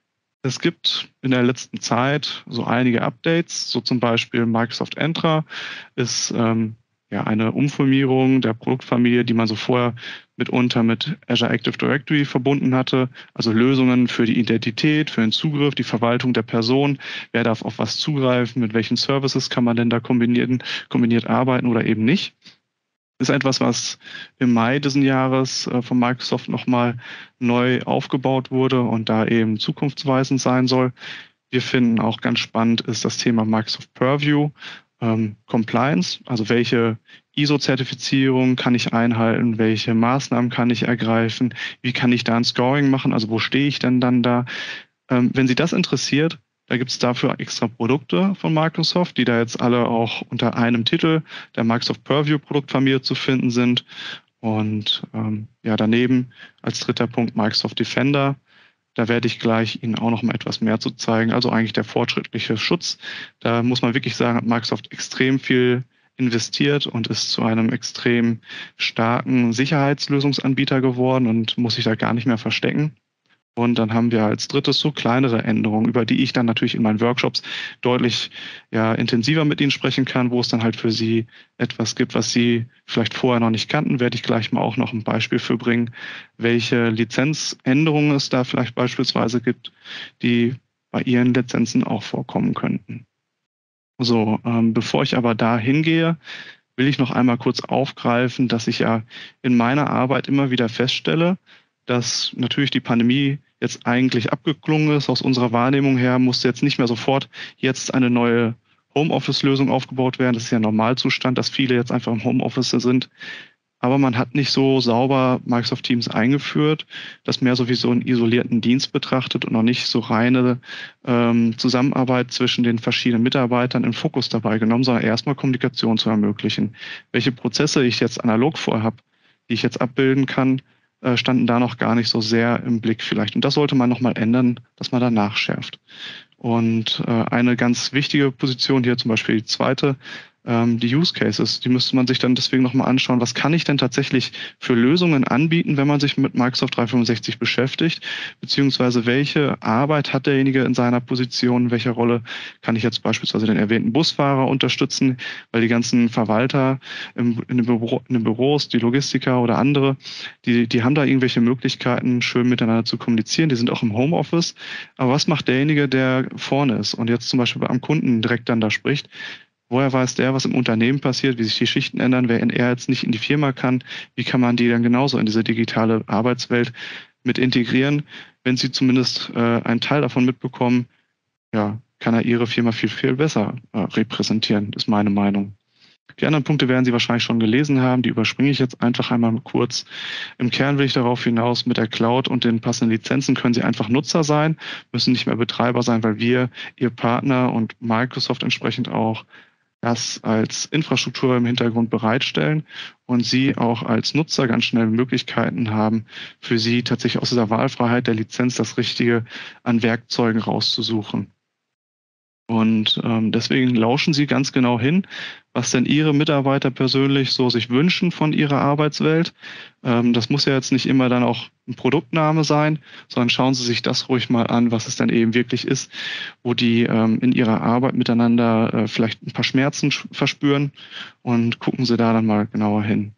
Speaker 3: Es gibt in der letzten Zeit so einige Updates, so zum Beispiel Microsoft Entra ist ähm, ja eine Umfirmierung der Produktfamilie, die man so vorher mitunter mit Azure Active Directory verbunden hatte, also Lösungen für die Identität, für den Zugriff, die Verwaltung der Person, wer darf auf was zugreifen, mit welchen Services kann man denn da kombiniert, kombiniert arbeiten oder eben nicht. Das ist etwas, was im Mai diesen Jahres äh, von Microsoft nochmal neu aufgebaut wurde und da eben zukunftsweisend sein soll. Wir finden auch ganz spannend ist das Thema Microsoft Purview, ähm, Compliance, also welche I S O-Zertifizierung kann ich einhalten, welche Maßnahmen kann ich ergreifen, wie kann ich da ein Scoring machen, also wo stehe ich denn dann da. Ähm, wenn Sie das interessiert, da gibt es dafür extra Produkte von Microsoft, die da jetzt alle auch unter einem Titel der Microsoft Purview Produktfamilie zu finden sind. Und ähm, ja, daneben als dritter Punkt Microsoft Defender. Da werde ich gleich Ihnen auch noch mal etwas mehr zu zeigen. Also eigentlich der fortschrittliche Schutz. Da muss man wirklich sagen, hat Microsoft extrem viel investiert und ist zu einem extrem starken Sicherheitslösungsanbieter geworden und muss sich da gar nicht mehr verstecken. Und dann haben wir als drittes so kleinere Änderungen, über die ich dann natürlich in meinen Workshops deutlich ja, intensiver mit Ihnen sprechen kann, wo es dann halt für Sie etwas gibt, was Sie vielleicht vorher noch nicht kannten, werde ich gleich mal auch noch ein Beispiel für bringen, welche Lizenzänderungen es da vielleicht beispielsweise gibt, die bei Ihren Lizenzen auch vorkommen könnten. So, ähm, bevor ich aber da hingehe, will ich noch einmal kurz aufgreifen, dass ich ja in meiner Arbeit immer wieder feststelle, dass natürlich die Pandemie jetzt eigentlich abgeklungen ist. Aus unserer Wahrnehmung her musste jetzt nicht mehr sofort jetzt eine neue Homeoffice-Lösung aufgebaut werden. Das ist ja Normalzustand, dass viele jetzt einfach im Homeoffice sind. Aber man hat nicht so sauber Microsoft Teams eingeführt, das mehr sowieso einen isolierten Dienst betrachtet und noch nicht so reine ähm, Zusammenarbeit zwischen den verschiedenen Mitarbeitern im Fokus dabei genommen, sondern erstmal Kommunikation zu ermöglichen. Welche Prozesse ich jetzt analog vorhabe, die ich jetzt abbilden kann, äh, standen da noch gar nicht so sehr im Blick vielleicht. Und das sollte man nochmal ändern, dass man da nachschärft. Und äh, eine ganz wichtige Position hier, zum Beispiel die zweite, ähm, die Use Cases, die müsste man sich dann deswegen nochmal anschauen, was kann ich denn tatsächlich für Lösungen anbieten, wenn man sich mit Microsoft dreihundertfünfundsechzig beschäftigt, beziehungsweise welche Arbeit hat derjenige in seiner Position, in welcher Rolle kann ich jetzt beispielsweise den erwähnten Busfahrer unterstützen, weil die ganzen Verwalter im, in, den Büro, in den Büros, die Logistiker oder andere, die, die haben da irgendwelche Möglichkeiten, schön miteinander zu kommunizieren, die sind auch im Homeoffice, aber was macht derjenige, der vorne ist und jetzt zum Beispiel am Kunden direkt dann da spricht? Woher weiß der, was im Unternehmen passiert, wie sich die Schichten ändern, wenn er jetzt nicht in die Firma kann, wie kann man die dann genauso in diese digitale Arbeitswelt mit integrieren? Wenn sie zumindest äh, einen Teil davon mitbekommen, ja, kann er ihre Firma viel, viel besser äh, repräsentieren, ist meine Meinung. Die anderen Punkte werden Sie wahrscheinlich schon gelesen haben, die überspringe ich jetzt einfach einmal kurz. Im Kern will ich darauf hinaus, mit der Cloud und den passenden Lizenzen können Sie einfach Nutzer sein, müssen nicht mehr Betreiber sein, weil wir, Ihr Partner und Microsoft entsprechend auch das als Infrastruktur im Hintergrund bereitstellen und Sie auch als Nutzer ganz schnell Möglichkeiten haben, für Sie tatsächlich aus dieser Wahlfreiheit der Lizenz das Richtige an Werkzeugen rauszusuchen. Und ähm, deswegen lauschen Sie ganz genau hin, was denn Ihre Mitarbeiter persönlich so sich wünschen von ihrer Arbeitswelt. Ähm, das muss ja jetzt nicht immer dann auch ein Produktname sein, sondern schauen Sie sich das ruhig mal an, was es dann eben wirklich ist, wo die ähm, in ihrer Arbeit miteinander äh, vielleicht ein paar Schmerzen verspüren und gucken Sie da dann mal genauer hin.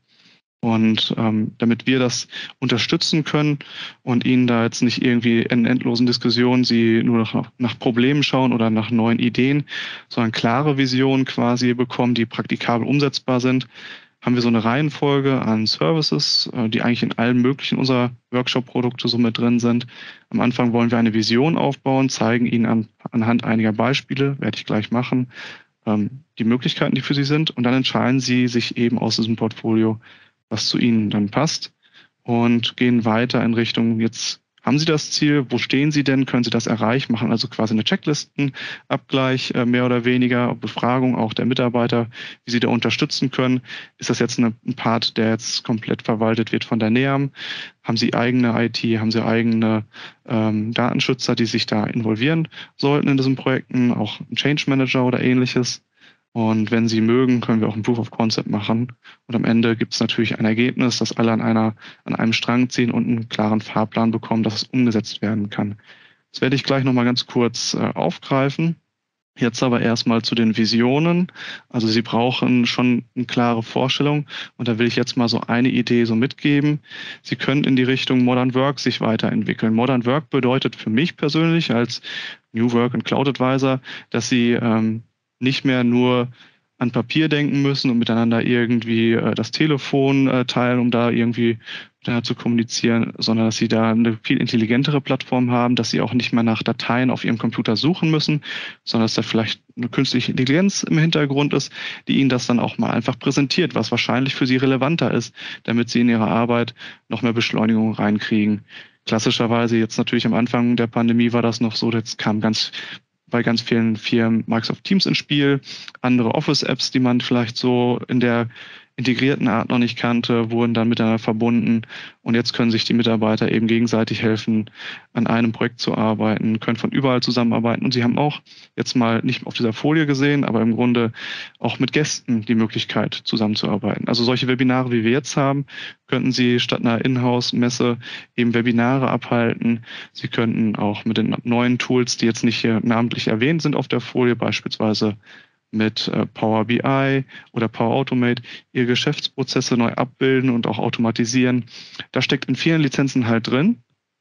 Speaker 3: Und ähm, damit wir das unterstützen können und Ihnen da jetzt nicht irgendwie in endlosen Diskussionen Sie nur nach, nach Problemen schauen oder nach neuen Ideen, sondern klare Visionen quasi bekommen, die praktikabel umsetzbar sind, haben wir so eine Reihenfolge an Services, äh, die eigentlich in allen möglichen unserer Workshop-Produkte so mit drin sind. Am Anfang wollen wir eine Vision aufbauen, zeigen Ihnen an, anhand einiger Beispiele, werde ich gleich machen, ähm, die Möglichkeiten, die für Sie sind. Und dann entscheiden Sie sich eben aus diesem Portfolio, was zu Ihnen dann passt und gehen weiter in Richtung, jetzt haben Sie das Ziel, wo stehen Sie denn, können Sie das erreichen, machen also quasi eine Checklistenabgleich äh, mehr oder weniger, Befragung auch der Mitarbeiter, wie Sie da unterstützen können. Ist das jetzt eine, ein Part, der jetzt komplett verwaltet wird von der NEAM? Haben Sie eigene I T, haben Sie eigene ähm, Datenschützer, die sich da involvieren sollten in diesen Projekten, auch ein Change Manager oder ähnliches? Und wenn Sie mögen, können wir auch ein Proof of Concept machen. Und am Ende gibt es natürlich ein Ergebnis, dass alle an, einer, an einem Strang ziehen und einen klaren Fahrplan bekommen, dass es umgesetzt werden kann. Das werde ich gleich nochmal ganz kurz äh, aufgreifen. Jetzt aber erstmal zu den Visionen. Also Sie brauchen schon eine klare Vorstellung. Und da will ich jetzt mal so eine Idee so mitgeben. Sie können in die Richtung Modern Work sich weiterentwickeln. Modern Work bedeutet für mich persönlich als New Work und Cloud Advisor, dass Sie ähm, nicht mehr nur an Papier denken müssen und miteinander irgendwie äh, das Telefon äh, teilen, um da irgendwie miteinander zu kommunizieren, sondern dass sie da eine viel intelligentere Plattform haben, dass sie auch nicht mehr nach Dateien auf ihrem Computer suchen müssen, sondern dass da vielleicht eine künstliche Intelligenz im Hintergrund ist, die ihnen das dann auch mal einfach präsentiert, was wahrscheinlich für sie relevanter ist, damit sie in ihrer Arbeit noch mehr Beschleunigung reinkriegen. Klassischerweise jetzt natürlich am Anfang der Pandemie war das noch so, jetzt kam ganz bei ganz vielen Firmen Microsoft Teams ins Spiel, andere Office-Apps, die man vielleicht so in der integrierten Art noch nicht kannte, wurden dann miteinander verbunden und jetzt können sich die Mitarbeiter eben gegenseitig helfen, an einem Projekt zu arbeiten, können von überall zusammenarbeiten und sie haben auch jetzt mal nicht auf dieser Folie gesehen, aber im Grunde auch mit Gästen die Möglichkeit zusammenzuarbeiten. Also solche Webinare, wie wir jetzt haben, könnten Sie statt einer Inhouse-Messe eben Webinare abhalten. Sie könnten auch mit den neuen Tools, die jetzt nicht hier namentlich erwähnt sind auf der Folie, beispielsweise mit Power B I oder Power Automate ihre Geschäftsprozesse neu abbilden und auch automatisieren. Da steckt in vielen Lizenzen halt drin,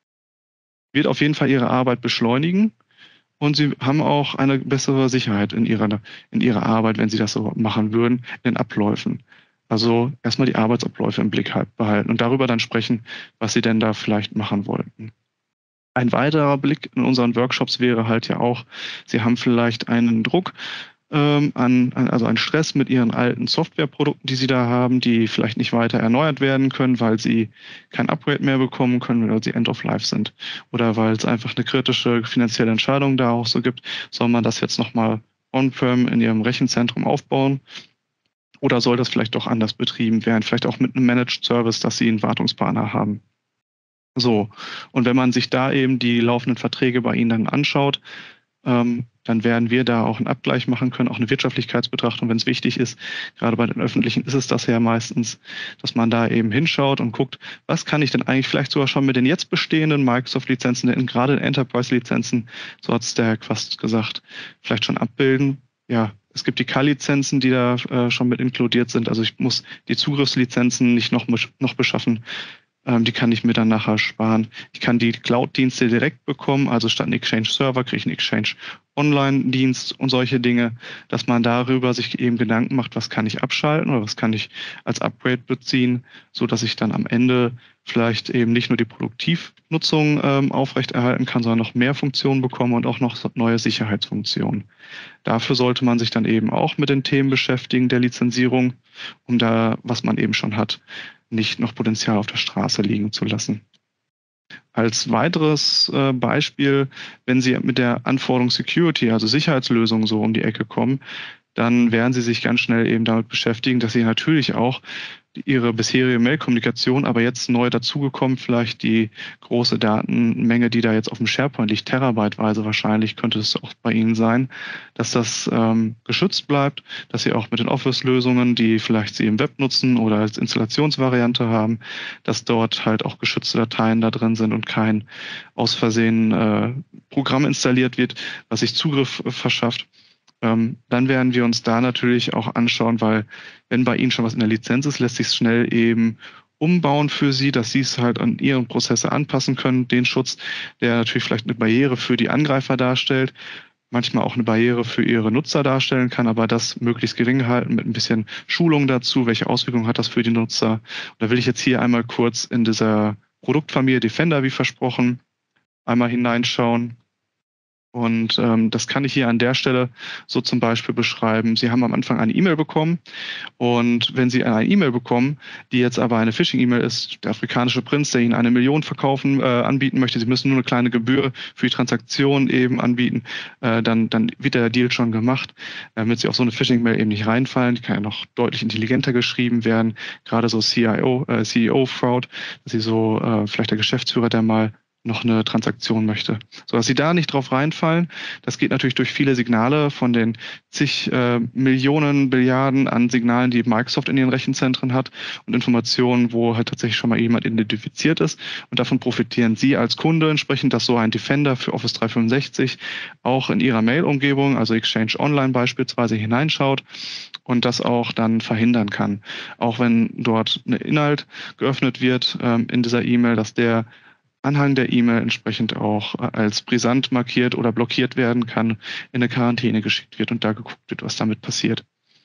Speaker 3: wird auf jeden Fall ihre Arbeit beschleunigen und sie haben auch eine bessere Sicherheit in ihrer, in ihrer Arbeit, wenn sie das so machen würden, in den Abläufen. Also erstmal die Arbeitsabläufe im Blick behalten und darüber dann sprechen, was sie denn da vielleicht machen wollten. Ein weiterer Blick in unseren Workshops wäre halt ja auch, Sie haben vielleicht einen Druck, ähm, an, also einen Stress mit Ihren alten Softwareprodukten, die Sie da haben, die vielleicht nicht weiter erneuert werden können, weil Sie kein Upgrade mehr bekommen können, weil sie End of Life sind. Oder weil es einfach eine kritische finanzielle Entscheidung da auch so gibt, soll man das jetzt nochmal on-prem in Ihrem Rechenzentrum aufbauen? Oder soll das vielleicht doch anders betrieben werden? Vielleicht auch mit einem Managed Service, dass Sie einen Wartungspartner haben. So, und wenn man sich da eben die laufenden Verträge bei Ihnen dann anschaut, Ähm, dann werden wir da auch einen Abgleich machen können, auch eine Wirtschaftlichkeitsbetrachtung, wenn es wichtig ist. Gerade bei den öffentlichen ist es das ja meistens, dass man da eben hinschaut und guckt, was kann ich denn eigentlich vielleicht sogar schon mit den jetzt bestehenden Microsoft-Lizenzen, gerade den Enterprise-Lizenzen, so hat es der Herr Quast gesagt, vielleicht schon abbilden. Ja, es gibt die K-Lizenzen, die da äh, schon mit inkludiert sind. Also ich muss die Zugriffslizenzen nicht noch, noch beschaffen. Ähm, die kann ich mir dann nachher sparen. Ich kann die Cloud-Dienste direkt bekommen. Also statt einen Exchange-Server kriege ich einen Exchange-Online-Dienst und solche Dinge, dass man darüber sich eben Gedanken macht, was kann ich abschalten oder was kann ich als Upgrade beziehen, so dass ich dann am Ende vielleicht eben nicht nur die Produktivnutzung ähm, aufrechterhalten kann, sondern noch mehr Funktionen bekomme und auch noch neue Sicherheitsfunktionen. Dafür sollte man sich dann eben auch mit den Themen beschäftigen der Lizenzierung, um da, was man eben schon hat, nicht noch Potenzial auf der Straße liegen zu lassen. Als weiteres äh, Beispiel, wenn Sie mit der Anforderung Security, also Sicherheitslösungen so um die Ecke kommen, dann werden Sie sich ganz schnell eben damit beschäftigen, dass Sie natürlich auch Ihre bisherige Mail-Kommunikation, aber jetzt neu dazugekommen, vielleicht die große Datenmenge, die da jetzt auf dem SharePoint liegt, terabyteweise wahrscheinlich, könnte es auch bei Ihnen sein, dass das ähm, geschützt bleibt, dass Sie auch mit den Office-Lösungen, die vielleicht Sie im Web nutzen oder als Installationsvariante haben, dass dort halt auch geschützte Dateien da drin sind und kein aus Versehen äh, Programm installiert wird, was sich Zugriff äh, verschafft. Ähm, dann werden wir uns da natürlich auch anschauen, weil wenn bei Ihnen schon was in der Lizenz ist, lässt sich es schnell eben umbauen für Sie, dass Sie es halt an Ihren Prozesse anpassen können, den Schutz, der natürlich vielleicht eine Barriere für die Angreifer darstellt, manchmal auch eine Barriere für Ihre Nutzer darstellen kann, aber das möglichst gering halten mit ein bisschen Schulung dazu, welche Auswirkungen hat das für die Nutzer. Und da will ich jetzt hier einmal kurz in dieser Produktfamilie Defender, wie versprochen, einmal hineinschauen. Und ähm, das kann ich hier an der Stelle so zum Beispiel beschreiben. Sie haben am Anfang eine E-Mail bekommen und wenn Sie eine E-Mail bekommen, die jetzt aber eine Phishing-E-Mail ist, der afrikanische Prinz, der Ihnen eine Million verkaufen, äh, anbieten möchte, Sie müssen nur eine kleine Gebühr für die Transaktion eben anbieten, äh, dann, dann wird der Deal schon gemacht, damit Sie auf so eine Phishing-Mail eben nicht reinfallen. Die kann ja noch deutlich intelligenter geschrieben werden, gerade so C I O, äh, C E O-Fraud, dass Sie so äh, vielleicht der Geschäftsführer, der mal noch eine Transaktion möchte, sodass Sie da nicht drauf reinfallen. Das geht natürlich durch viele Signale von den zig äh, Millionen, Billiarden an Signalen, die Microsoft in ihren Rechenzentren hat und Informationen, wo halt tatsächlich schon mal jemand identifiziert ist. Und davon profitieren Sie als Kunde entsprechend, dass so ein Defender für Office dreihundertfünfundsechzig auch in Ihrer Mail-Umgebung, also Exchange Online beispielsweise, hineinschaut und das auch dann verhindern kann. Auch wenn dort ein Inhalt geöffnet wird ähm, in dieser E-Mail, dass der Anhang der E-Mail entsprechend auch als brisant markiert oder blockiert werden kann, in eine Quarantäne geschickt wird und da geguckt wird, was damit passiert.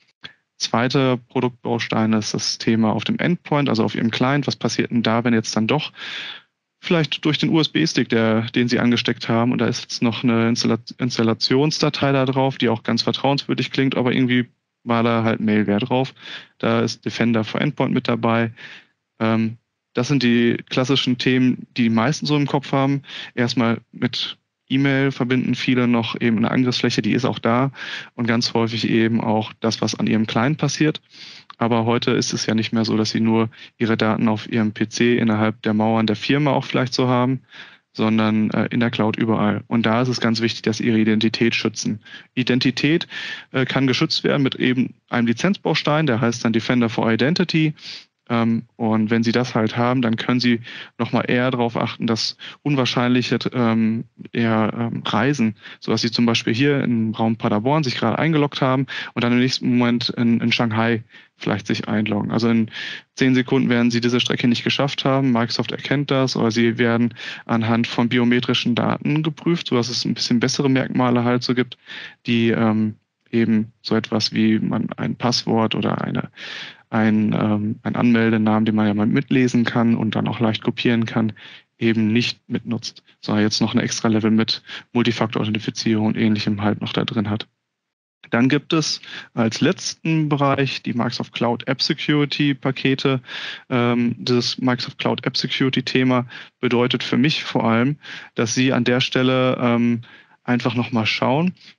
Speaker 3: Zweiter Produktbaustein ist das Thema auf dem Endpoint, also auf Ihrem Client. Was passiert denn da, wenn jetzt dann doch vielleicht durch den U S B-Stick, der, den Sie angesteckt haben, und da ist jetzt noch eine Installationsdatei da drauf, die auch ganz vertrauenswürdig klingt, aber irgendwie war da halt Mailware drauf. Da ist Defender for Endpoint mit dabei. Ähm, Das sind die klassischen Themen, die die meisten so im Kopf haben. Erstmal mit E-Mail verbinden viele noch eben eine Angriffsfläche, die ist auch da und ganz häufig eben auch das, was an ihrem Client passiert. Aber heute ist es ja nicht mehr so, dass sie nur ihre Daten auf ihrem P C innerhalb der Mauern der Firma auch vielleicht so haben, sondern äh, in der Cloud überall. Und da ist es ganz wichtig, dass sie ihre Identität schützen. Identität äh, kann geschützt werden mit eben einem Lizenzbaustein, der heißt dann Defender for Identity. Ähm, und wenn Sie das halt haben, dann können Sie nochmal eher darauf achten, dass unwahrscheinliche ähm, eher ähm, Reisen, sodass Sie zum Beispiel hier im Raum Paderborn sich gerade eingeloggt haben und dann im nächsten Moment in, in Shanghai vielleicht sich einloggen. Also in zehn Sekunden werden Sie diese Strecke nicht geschafft haben. Microsoft erkennt das oder Sie werden anhand von biometrischen Daten geprüft, sodass es ein bisschen bessere Merkmale halt so gibt, die ähm, eben so etwas wie man ein Passwort oder eine ein, ähm, ein Anmeldenamen, den man ja mal mitlesen kann und dann auch leicht kopieren kann, eben nicht mitnutzt, sondern jetzt noch ein extra Level mit Multifaktor-Authentifizierung und Ähnlichem halt noch da drin hat. Dann gibt es als letzten Bereich die Microsoft Cloud App Security Pakete. Ähm, dieses Microsoft Cloud App Security Thema bedeutet für mich vor allem, dass Sie an der Stelle ähm, einfach nochmal schauen,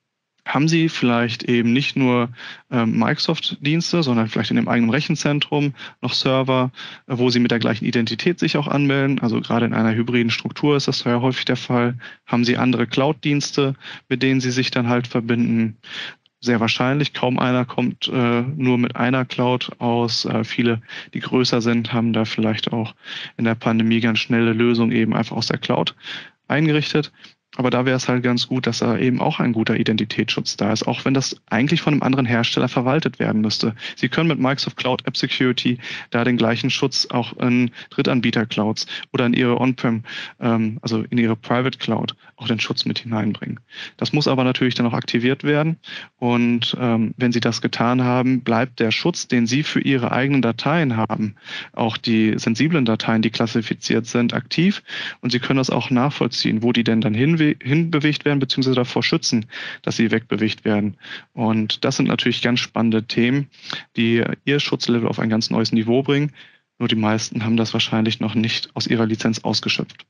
Speaker 3: haben Sie vielleicht eben nicht nur ähm, Microsoft-Dienste, sondern vielleicht in dem eigenen Rechenzentrum noch Server, äh, wo Sie mit der gleichen Identität sich auch anmelden. Also gerade in einer hybriden Struktur ist das ja häufig der Fall. Haben Sie andere Cloud-Dienste, mit denen Sie sich dann halt verbinden? Sehr wahrscheinlich. Kaum einer kommt äh, nur mit einer Cloud aus. Äh, viele, die größer sind, haben da vielleicht auch in der Pandemie ganz schnelle Lösungen eben einfach aus der Cloud eingerichtet. Aber da wäre es halt ganz gut, dass da eben auch ein guter Identitätsschutz da ist, auch wenn das eigentlich von einem anderen Hersteller verwaltet werden müsste. Sie können mit Microsoft Cloud App Security da den gleichen Schutz auch in Drittanbieter-Clouds oder in ihre On-Prem, ähm, also in ihre Private Cloud, auch den Schutz mit hineinbringen. Das muss aber natürlich dann auch aktiviert werden. Und ähm, wenn Sie das getan haben, bleibt der Schutz, den Sie für Ihre eigenen Dateien haben, auch die sensiblen Dateien, die klassifiziert sind, aktiv. Und Sie können das auch nachvollziehen, wo die denn dann hinwe- hinbewegt werden, beziehungsweise davor schützen, dass sie wegbewegt werden. Und das sind natürlich ganz spannende Themen, die ihr Schutzlevel auf ein ganz neues Niveau bringen. Nur die meisten haben das wahrscheinlich noch nicht aus ihrer Lizenz ausgeschöpft.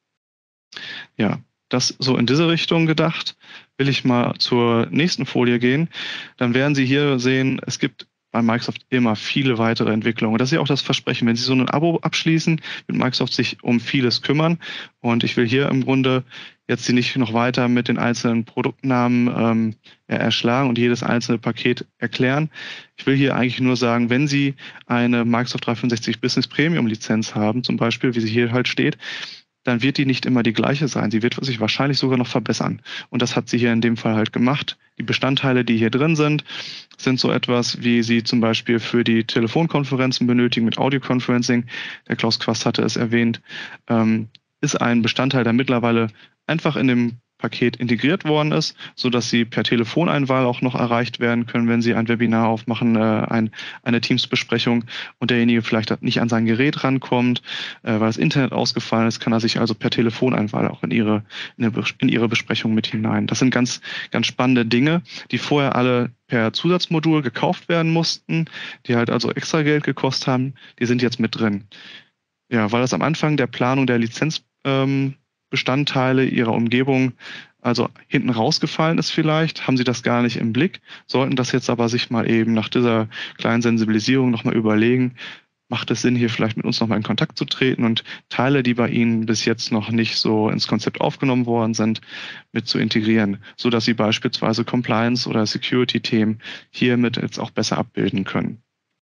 Speaker 3: Ja, das so in diese Richtung gedacht. Will ich mal zur nächsten Folie gehen. Dann werden Sie hier sehen, es gibt bei Microsoft immer viele weitere Entwicklungen. Das ist ja auch das Versprechen, wenn Sie so ein Abo abschließen, wird Microsoft sich um vieles kümmern. Und ich will hier im Grunde jetzt Sie nicht noch weiter mit den einzelnen Produktnamen ähm, erschlagen und jedes einzelne Paket erklären. Ich will hier eigentlich nur sagen, wenn Sie eine Microsoft dreihundertfünfundsechzig Business Premium Lizenz haben, zum Beispiel, wie sie hier halt steht, dann wird die nicht immer die gleiche sein. Sie wird sich wahrscheinlich sogar noch verbessern. Und das hat sie hier in dem Fall halt gemacht. Die Bestandteile, die hier drin sind, sind so etwas, wie sie zum Beispiel für die Telefonkonferenzen benötigen mit Audio Conferencing. Der Klaus Quast hatte es erwähnt. Ähm, ist ein Bestandteil, der mittlerweile einfach in dem Paket integriert worden ist, so dass Sie per Telefoneinwahl auch noch erreicht werden können, wenn Sie ein Webinar aufmachen, äh, ein, eine Teams-Besprechung und derjenige vielleicht nicht an sein Gerät rankommt, äh, weil das Internet ausgefallen ist, kann er sich also per Telefoneinwahl auch in Ihre, in, in Ihre Besprechung mit hinein. Das sind ganz, ganz spannende Dinge, die vorher alle per Zusatzmodul gekauft werden mussten, die halt also extra Geld gekostet haben, die sind jetzt mit drin. Ja, weil das am Anfang der Planung der Lizenz ähm, Bestandteile ihrer Umgebung also hinten rausgefallen ist vielleicht, haben sie das gar nicht im Blick, sollten das jetzt aber sich mal eben nach dieser kleinen Sensibilisierung nochmal überlegen, macht es Sinn, hier vielleicht mit uns nochmal in Kontakt zu treten und Teile, die bei Ihnen bis jetzt noch nicht so ins Konzept aufgenommen worden sind, mit zu integrieren, sodass Sie beispielsweise Compliance- oder Security-Themen hiermit jetzt auch besser abbilden können.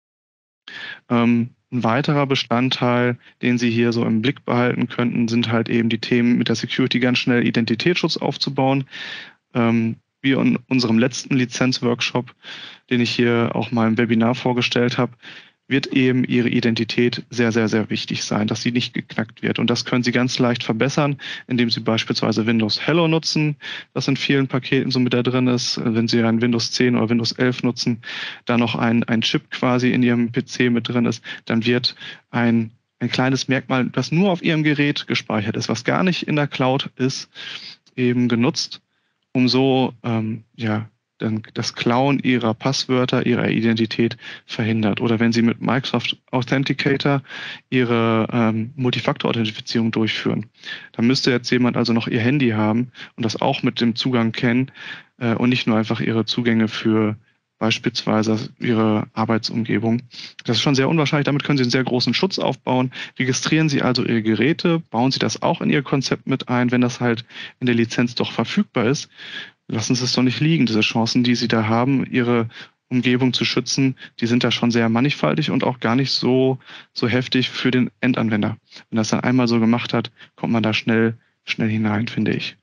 Speaker 3: Ähm, Ein weiterer Bestandteil, den Sie hier so im Blick behalten könnten, sind halt eben die Themen mit der Security ganz schnell Identitätsschutz aufzubauen. Ähm, wie in unserem letzten Lizenzworkshop, den ich hier auch mal im Webinar vorgestellt habe, wird eben Ihre Identität sehr, sehr, sehr wichtig sein, dass sie nicht geknackt wird. Und das können Sie ganz leicht verbessern, indem Sie beispielsweise Windows Hello nutzen, das in vielen Paketen so mit da drin ist. Wenn Sie ein Windows zehn oder Windows elf nutzen, da noch ein, ein Chip quasi in Ihrem P C mit drin ist, dann wird ein, ein kleines Merkmal, das nur auf Ihrem Gerät gespeichert ist, was gar nicht in der Cloud ist, eben genutzt, um so ähm, ja, dann das Klauen ihrer Passwörter, ihrer Identität verhindert. Oder wenn Sie mit Microsoft Authenticator Ihre ähm, Multifaktor-Authentifizierung durchführen, dann müsste jetzt jemand also noch Ihr Handy haben und das auch mit dem Zugang kennen äh, und nicht nur einfach Ihre Zugänge für beispielsweise Ihre Arbeitsumgebung. Das ist schon sehr unwahrscheinlich. Damit können Sie einen sehr großen Schutz aufbauen. Registrieren Sie also Ihre Geräte, bauen Sie das auch in Ihr Konzept mit ein, wenn das halt in der Lizenz doch verfügbar ist. Lassen Sie es doch nicht liegen. Diese Chancen, die Sie da haben, Ihre Umgebung zu schützen, die sind da schon sehr mannigfaltig und auch gar nicht so, so heftig für den Endanwender. Wenn das dann einmal so gemacht hat, kommt man da schnell, schnell hinein, finde ich.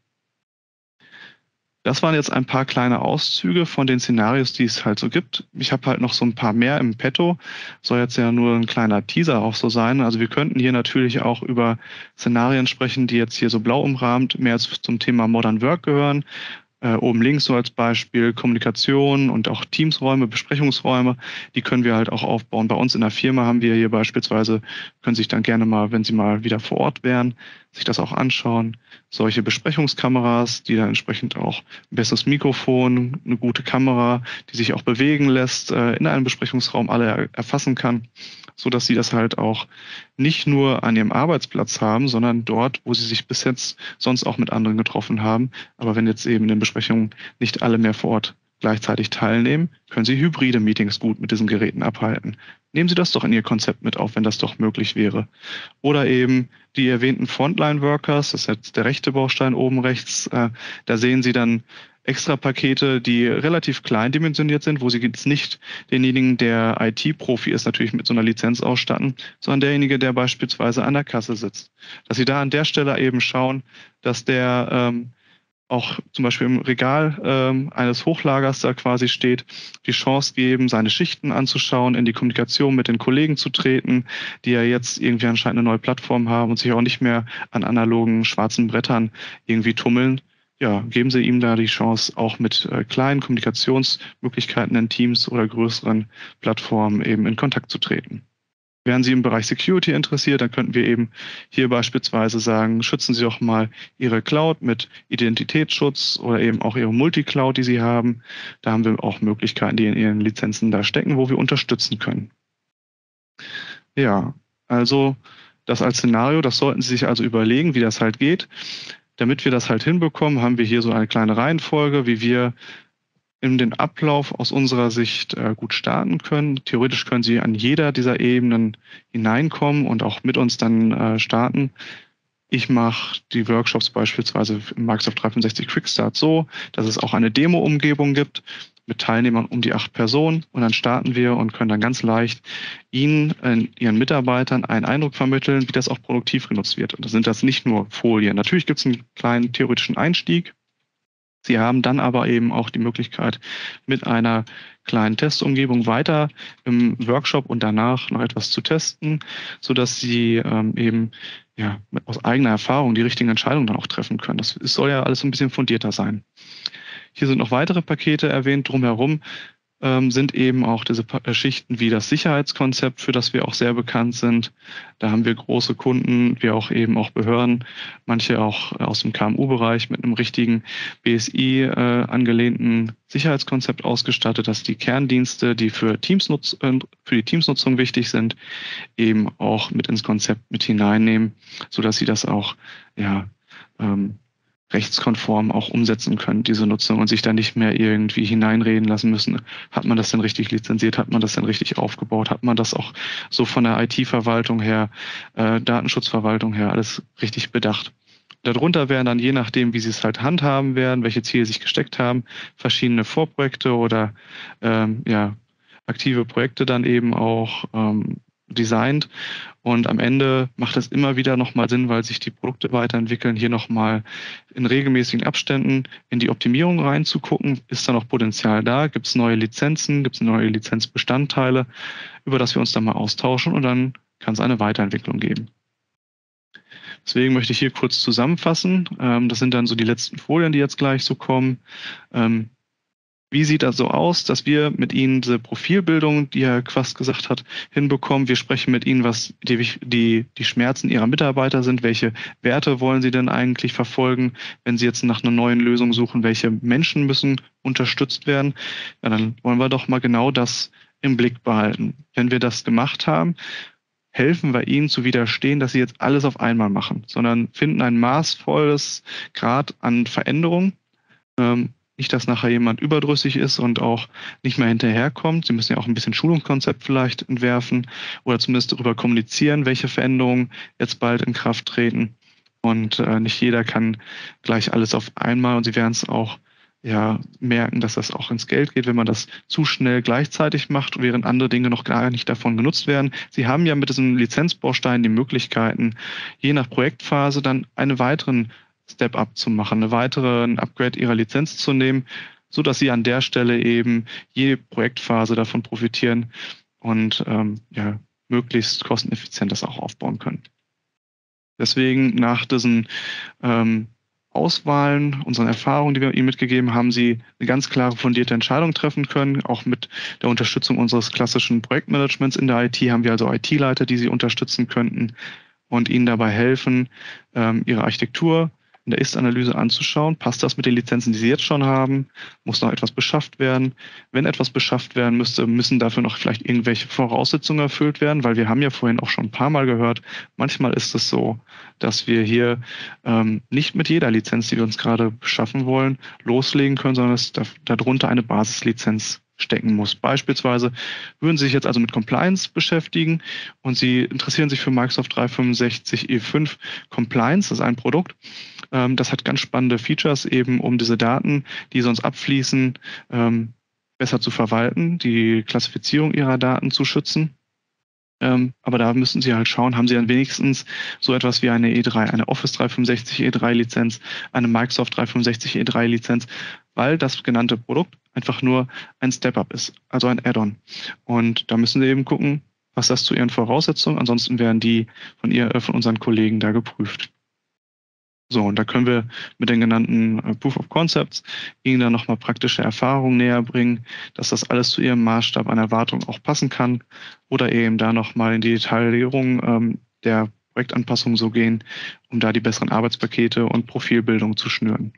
Speaker 3: Das waren jetzt ein paar kleine Auszüge von den Szenarios, die es halt so gibt. Ich habe halt noch so ein paar mehr im Petto. Soll jetzt ja nur ein kleiner Teaser auch so sein. Also wir könnten hier natürlich auch über Szenarien sprechen, die jetzt hier so blau umrahmt mehr zum Thema Modern Work gehören. Äh, oben links so als Beispiel Kommunikation und auch Teamsräume, Besprechungsräume, die können wir halt auch aufbauen. Bei uns in der Firma haben wir hier beispielsweise, können sich dann gerne mal, wenn Sie mal wieder vor Ort wären, sich das auch anschauen. Solche Besprechungskameras, die dann entsprechend auch ein besseres Mikrofon, eine gute Kamera, die sich auch bewegen lässt, äh, in einem Besprechungsraum alle erfassen kann, so dass Sie das halt auch nicht nur an Ihrem Arbeitsplatz haben, sondern dort, wo Sie sich bis jetzt sonst auch mit anderen getroffen haben. Aber wenn jetzt eben ein Teambesprechungen nicht alle mehr vor Ort gleichzeitig teilnehmen, können Sie hybride Meetings gut mit diesen Geräten abhalten. Nehmen Sie das doch in Ihr Konzept mit auf, wenn das doch möglich wäre. Oder eben die erwähnten Frontline-Workers, das ist jetzt der rechte Baustein oben rechts, äh, da sehen Sie dann extra Pakete, die relativ klein dimensioniert sind, wo Sie jetzt nicht denjenigen, der I T-Profi ist, natürlich mit so einer Lizenz ausstatten, sondern derjenige, der beispielsweise an der Kasse sitzt. Dass Sie da an der Stelle eben schauen, dass der ähm, auch zum Beispiel im Regal ähm, eines Hochlagers da quasi steht, die Chance geben, seine Schichten anzuschauen, in die Kommunikation mit den Kollegen zu treten, die ja jetzt irgendwie anscheinend eine neue Plattform haben und sich auch nicht mehr an analogen schwarzen Brettern irgendwie tummeln. Ja, geben Sie ihm da die Chance, auch mit äh, kleinen Kommunikationsmöglichkeiten in Teams oder größeren Plattformen eben in Kontakt zu treten. Wären Sie im Bereich Security interessiert, dann könnten wir eben hier beispielsweise sagen, schützen Sie doch mal Ihre Cloud mit Identitätsschutz oder eben auch Ihre Multicloud, die Sie haben. Da haben wir auch Möglichkeiten, die in Ihren Lizenzen da stecken, wo wir unterstützen können. Ja, also das als Szenario, das sollten Sie sich also überlegen, wie das halt geht. Damit wir das halt hinbekommen, haben wir hier so eine kleine Reihenfolge, wie wir in den Ablauf aus unserer Sicht äh, gut starten können. Theoretisch können Sie an jeder dieser Ebenen hineinkommen und auch mit uns dann äh, starten. Ich mache die Workshops beispielsweise im Microsoft dreihundertfünfundsechzig Quickstart so, dass es auch eine Demo-Umgebung gibt mit Teilnehmern um die acht Personen und dann starten wir und können dann ganz leicht Ihnen, äh, Ihren Mitarbeitern einen Eindruck vermitteln, wie das auch produktiv genutzt wird. Und das sind das nicht nur Folien. Natürlich gibt es einen kleinen theoretischen Einstieg. Sie haben dann aber eben auch die Möglichkeit, mit einer kleinen Testumgebung weiter im Workshop und danach noch etwas zu testen, sodass Sie ähm, eben ja, aus eigener Erfahrung die richtigen Entscheidungen dann auch treffen können. Das soll ja alles ein bisschen fundierter sein. Hier sind noch weitere Pakete erwähnt drumherum. Ähm, sind eben auch diese Schichten wie das Sicherheitskonzept, für das wir auch sehr bekannt sind. Da haben wir große Kunden, wie auch eben auch Behörden, manche auch aus dem K M U-Bereich mit einem richtigen B S I äh, angelehnten Sicherheitskonzept ausgestattet, dass die Kerndienste, die für, Teamsnutz, äh, für die Teamsnutzung wichtig sind, eben auch mit ins Konzept mit hineinnehmen, sodass sie das auch ja, ähm, rechtskonform auch umsetzen können, diese Nutzung, und sich da nicht mehr irgendwie hineinreden lassen müssen. Hat man das denn richtig lizenziert? Hat man das denn richtig aufgebaut? Hat man das auch so von der I T-Verwaltung her, äh, Datenschutzverwaltung her alles richtig bedacht? Darunter werden dann, je nachdem, wie sie es halt handhaben werden, welche Ziele sich gesteckt haben, verschiedene Vorprojekte oder ähm, ja, aktive Projekte dann eben auch ähm, designt. Und am Ende macht es immer wieder nochmal Sinn, weil sich die Produkte weiterentwickeln, hier nochmal in regelmäßigen Abständen in die Optimierung reinzugucken. Ist da noch Potenzial da? Gibt es neue Lizenzen? Gibt es neue Lizenzbestandteile, über das wir uns dann mal austauschen, und dann kann es eine Weiterentwicklung geben. Deswegen möchte ich hier kurz zusammenfassen. Das sind dann so die letzten Folien, die jetzt gleich so kommen. Wie sieht das so aus, dass wir mit Ihnen diese Profilbildung, die Herr Quast gesagt hat, hinbekommen? Wir sprechen mit Ihnen, was die, die, die Schmerzen Ihrer Mitarbeiter sind. Welche Werte wollen Sie denn eigentlich verfolgen, wenn Sie jetzt nach einer neuen Lösung suchen? Welche Menschen müssen unterstützt werden? Ja, dann wollen wir doch mal genau das im Blick behalten. Wenn wir das gemacht haben, helfen wir Ihnen zu widerstehen, dass Sie jetzt alles auf einmal machen, sondern finden ein maßvolles Grad an Veränderung. Ähm, Nicht, dass nachher jemand überdrüssig ist und auch nicht mehr hinterherkommt. Sie müssen ja auch ein bisschen Schulungskonzept vielleicht entwerfen oder zumindest darüber kommunizieren, welche Veränderungen jetzt bald in Kraft treten. Und äh, nicht jeder kann gleich alles auf einmal, und Sie werden es auch ja, merken, dass das auch ins Geld geht, wenn man das zu schnell gleichzeitig macht, während andere Dinge noch gar nicht davon genutzt werden. Sie haben ja mit diesem Lizenzbaustein die Möglichkeiten, je nach Projektphase dann einen weiteren Step-up zu machen, eine weitere ein Upgrade ihrer Lizenz zu nehmen, so dass sie an der Stelle eben jede Projektphase davon profitieren und ähm, ja, möglichst kosteneffizient das auch aufbauen können. Deswegen nach diesen ähm, Auswahlen, unseren Erfahrungen, die wir Ihnen mitgegeben haben, Sie eine ganz klare, fundierte Entscheidung treffen können. Auch mit der Unterstützung unseres klassischen Projektmanagements in der I T haben wir also I T-Leiter, die Sie unterstützen könnten und Ihnen dabei helfen, ähm, Ihre Architektur in der Ist-Analyse anzuschauen, passt das mit den Lizenzen, die Sie jetzt schon haben, muss noch etwas beschafft werden. Wenn etwas beschafft werden müsste, müssen dafür noch vielleicht irgendwelche Voraussetzungen erfüllt werden, weil wir haben ja vorhin auch schon ein paar Mal gehört, manchmal ist es so, dass wir hier ähm, nicht mit jeder Lizenz, die wir uns gerade beschaffen wollen, loslegen können, sondern dass da, darunter eine Basislizenz stecken muss. Beispielsweise würden Sie sich jetzt also mit Compliance beschäftigen und Sie interessieren sich für Microsoft dreihundertfünfundsechzig E fünf Compliance, das ist ein Produkt. Ähm, das hat ganz spannende Features eben, um diese Daten, die sonst abfließen, ähm, besser zu verwalten, die Klassifizierung Ihrer Daten zu schützen. Ähm, aber da müssen Sie halt schauen, haben Sie dann wenigstens so etwas wie eine E drei, eine Office dreihundertfünfundsechzig E drei Lizenz, eine Microsoft dreihundertfünfundsechzig E drei Lizenz, weil das genannte Produkt einfach nur ein Step-up ist, also ein Add-on. Und da müssen Sie eben gucken, was das zu Ihren Voraussetzungen, ansonsten werden die von, ihr, äh, von unseren Kollegen da geprüft. So, und da können wir mit den genannten äh, Proof of Concepts Ihnen dann nochmal praktische Erfahrungen näher bringen, dass das alles zu Ihrem Maßstab an Erwartung auch passen kann oder eben da nochmal in die Detaillierung ähm, der Projektanpassung so gehen, um da die besseren Arbeitspakete und Profilbildung zu schnüren.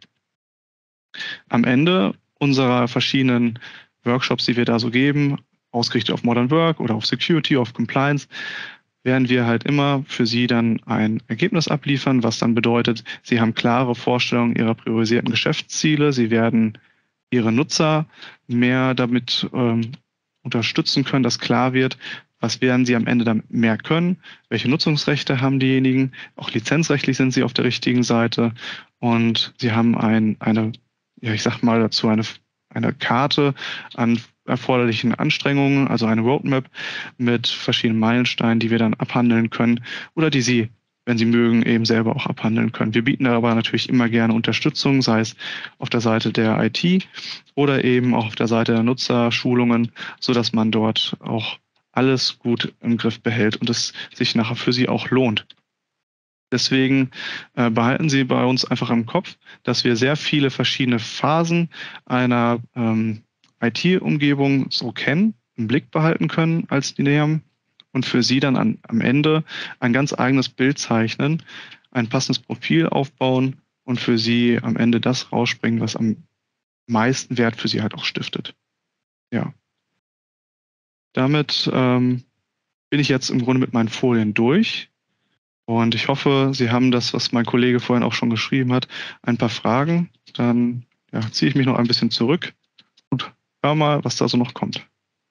Speaker 3: Am Ende unserer verschiedenen Workshops, die wir da so geben, ausgerichtet auf Modern Work oder auf Security, auf Compliance, werden wir halt immer für Sie dann ein Ergebnis abliefern, was dann bedeutet, Sie haben klare Vorstellungen Ihrer priorisierten Geschäftsziele, Sie werden Ihre Nutzer mehr damit ähm, unterstützen können, dass klar wird, was werden Sie am Ende damit mehr können, welche Nutzungsrechte haben diejenigen, auch lizenzrechtlich sind Sie auf der richtigen Seite und Sie haben ein, eine, ja ich sag mal dazu, eine, eine Karte an erforderlichen Anstrengungen, also eine Roadmap mit verschiedenen Meilensteinen, die wir dann abhandeln können oder die Sie, wenn Sie mögen, eben selber auch abhandeln können. Wir bieten aber natürlich immer gerne Unterstützung, sei es auf der Seite der I T oder eben auch auf der Seite der Nutzer, Schulungen, sodass man dort auch alles gut im Griff behält und es sich nachher für Sie auch lohnt. Deswegen äh, behalten Sie bei uns einfach im Kopf, dass wir sehr viele verschiedene Phasen einer ähm, I T-Umgebung so kennen, im Blick behalten können als Dineam und für Sie dann an, am Ende ein ganz eigenes Bild zeichnen, ein passendes Profil aufbauen und für Sie am Ende das rausspringen, was am meisten Wert für Sie halt auch stiftet. Ja. Damit ähm, bin ich jetzt im Grunde mit meinen Folien durch. Und ich hoffe, Sie haben das, was mein Kollege vorhin auch schon geschrieben hat, ein paar Fragen. Dann ja, ziehe ich mich noch ein bisschen zurück und hör mal, was da so noch kommt.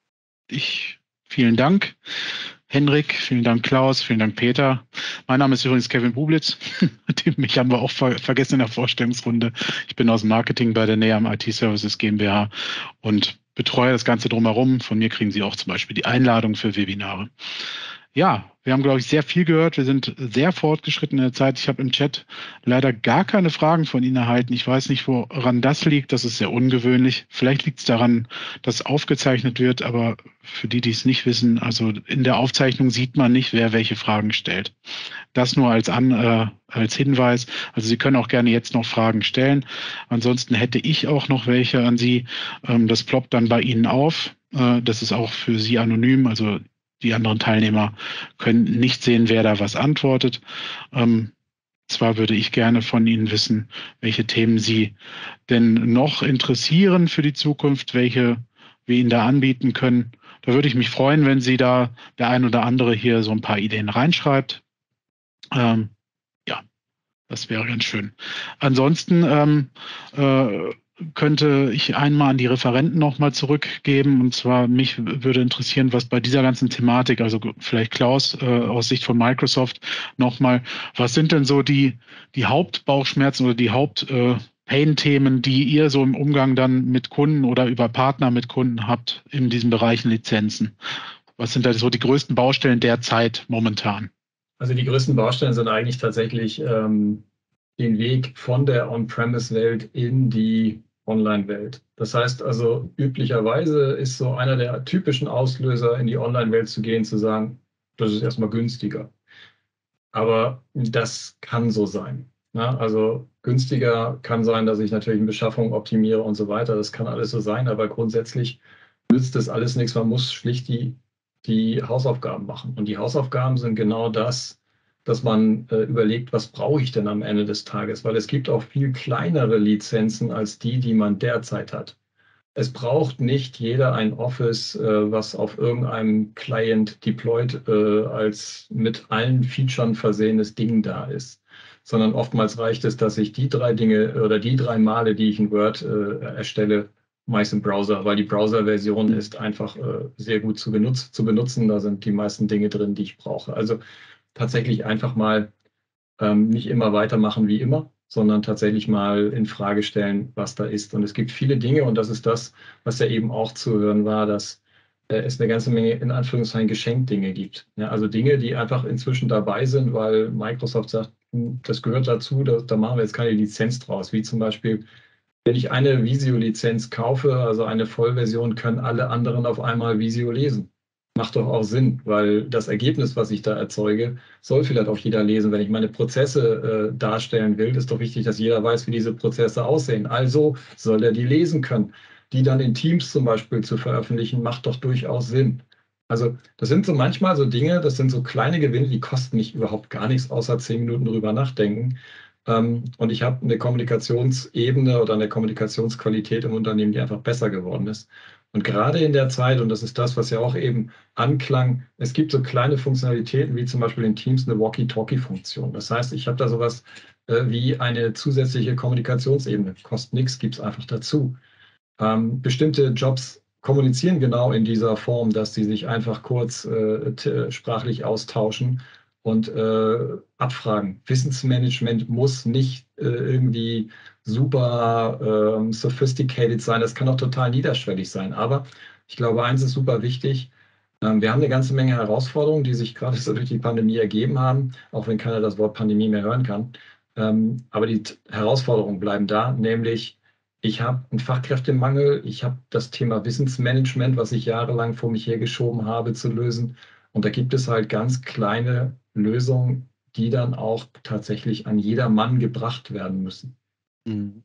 Speaker 4: Ich, vielen Dank, Henrik, vielen Dank, Klaus, vielen Dank, Peter. Mein Name ist übrigens Kevin Bublitz. Mich haben wir auch ver vergessen in der Vorstellungsrunde. Ich bin aus dem Marketing bei der NEAM I T Services GmbH und betreue das Ganze drumherum. Von mir kriegen Sie auch zum Beispiel die Einladung für Webinare. Ja, wir haben, glaube ich, sehr viel gehört. Wir sind sehr fortgeschritten in der Zeit. Ich habe im Chat leider gar keine Fragen von Ihnen erhalten. Ich weiß nicht, woran das liegt. Das ist sehr ungewöhnlich. Vielleicht liegt es daran, dass aufgezeichnet wird. Aber für die, die es nicht wissen, also in der Aufzeichnung sieht man nicht, wer welche Fragen stellt. Das nur als, An, äh, als Hinweis. Also Sie können auch gerne jetzt noch Fragen stellen. Ansonsten hätte ich auch noch welche an Sie. Ähm, das ploppt dann bei Ihnen auf. Äh, das ist auch für Sie anonym. Also die anderen Teilnehmer können nicht sehen, wer da was antwortet. Ähm, zwar würde ich gerne von Ihnen wissen, welche Themen Sie denn noch interessieren für die Zukunft, welche wir Ihnen da anbieten können. Da würde ich mich freuen, wenn Sie da der ein oder andere hier so ein paar Ideen reinschreibt. Ähm, ja, das wäre ganz schön. Ansonsten ähm, äh, könnte ich einmal an die Referenten nochmal zurückgeben. Und zwar mich würde interessieren, was bei dieser ganzen Thematik, also vielleicht Klaus äh, aus Sicht von Microsoft nochmal, was sind denn so die, die Hauptbauchschmerzen oder die Haupt-Pain-Themen, äh, die ihr so im Umgang dann mit Kunden oder über Partner mit Kunden habt in diesen Bereichen Lizenzen? Was sind da so die größten Baustellen derzeit momentan?
Speaker 2: Also die größten Baustellen sind eigentlich tatsächlich ähm, den Weg von der On-Premise-Welt in die Online-Welt. Das heißt also, üblicherweise ist so einer der typischen Auslöser, in die Online-Welt zu gehen, zu sagen, das ist erstmal günstiger. Aber das kann so sein. Ne? Also günstiger kann sein, dass ich natürlich eine Beschaffung optimiere und so weiter. Das kann alles so sein, aber grundsätzlich nützt das alles nichts. Man muss schlicht die, die Hausaufgaben machen. Und die Hausaufgaben sind genau das, dass man äh, überlegt, was brauche ich denn am Ende des Tages? Weil es gibt auch viel kleinere Lizenzen als die, die man derzeit hat. Es braucht nicht jeder ein Office, äh, was auf irgendeinem Client deployed äh, als mit allen Features versehenes Ding da ist, sondern oftmals reicht es, dass ich die drei Dinge oder die drei Male, die ich in Word äh, erstelle, meist im Browser, weil die Browser-Version ist einfach äh, sehr gut zu, benutz zu benutzen. Da sind die meisten Dinge drin, die ich brauche. Also tatsächlich einfach mal ähm, nicht immer weitermachen wie immer, sondern tatsächlich mal in Frage stellen, was da ist. Und es gibt viele Dinge, und das ist das, was ja eben auch zu hören war, dass äh, es eine ganze Menge in Anführungszeichen Geschenkdinge gibt. Ja, also Dinge, die einfach inzwischen dabei sind, weil Microsoft sagt, hm, das gehört dazu, da, da machen wir jetzt keine Lizenz draus, wie zum Beispiel, wenn ich eine Visio-Lizenz kaufe, also eine Vollversion, können alle anderen auf einmal Visio lesen. Macht doch auch Sinn, weil das Ergebnis, was ich da erzeuge, soll vielleicht auch jeder lesen. Wenn ich meine Prozesse äh, darstellen will, ist doch wichtig, dass jeder weiß, wie diese Prozesse aussehen. Also soll er die lesen können. Die dann in Teams zum Beispiel zu veröffentlichen, macht doch durchaus Sinn. Also das sind so manchmal so Dinge, das sind so kleine Gewinne, die kosten mich überhaupt gar nichts, außer zehn Minuten drüber nachdenken. Ähm, und ich habe eine Kommunikationsebene oder eine Kommunikationsqualität im Unternehmen, die einfach besser geworden ist. Und gerade in der Zeit, und das ist das, was ja auch eben anklang, es gibt so kleine Funktionalitäten, wie zum Beispiel in Teams eine Walkie-Talkie-Funktion. Das heißt, ich habe da sowas äh, wie eine zusätzliche Kommunikationsebene. Kostet nichts, gibt es einfach dazu. Ähm, bestimmte Jobs kommunizieren genau in dieser Form, dass sie sich einfach kurz äh, sprachlich austauschen und äh, abfragen. Wissensmanagement muss nicht äh, irgendwie super äh, sophisticated sein. Das kann auch total niederschwellig sein. Aber ich glaube, eins ist super wichtig. Ähm, wir haben eine ganze Menge Herausforderungen, die sich gerade so durch die Pandemie ergeben haben, auch wenn keiner das Wort Pandemie mehr hören kann. Ähm, aber die Herausforderungen bleiben da, nämlich ich habe einen Fachkräftemangel, ich habe das Thema Wissensmanagement, was ich jahrelang vor mich hergeschoben habe, zu lösen. Und da gibt es halt ganz kleine Lösungen, die dann auch tatsächlich an jedermann gebracht werden müssen.
Speaker 3: Mhm.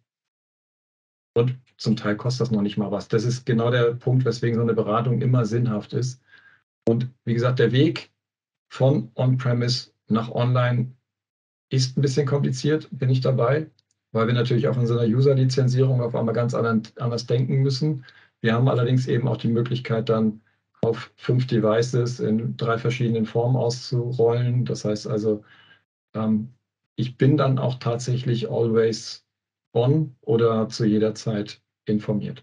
Speaker 2: Und zum Teil kostet das noch nicht mal was. Das ist genau der Punkt, weswegen so eine Beratung immer sinnhaft ist. Und wie gesagt, der Weg von On-Premise nach Online ist ein bisschen kompliziert, bin ich dabei, weil wir natürlich auch in so einer User-Lizenzierung auf einmal ganz anders denken müssen. Wir haben allerdings eben auch die Möglichkeit, dann auf fünf Devices in drei verschiedenen Formen auszurollen. Das heißt also, ähm, ich bin dann auch tatsächlich always on oder zu jeder Zeit informiert.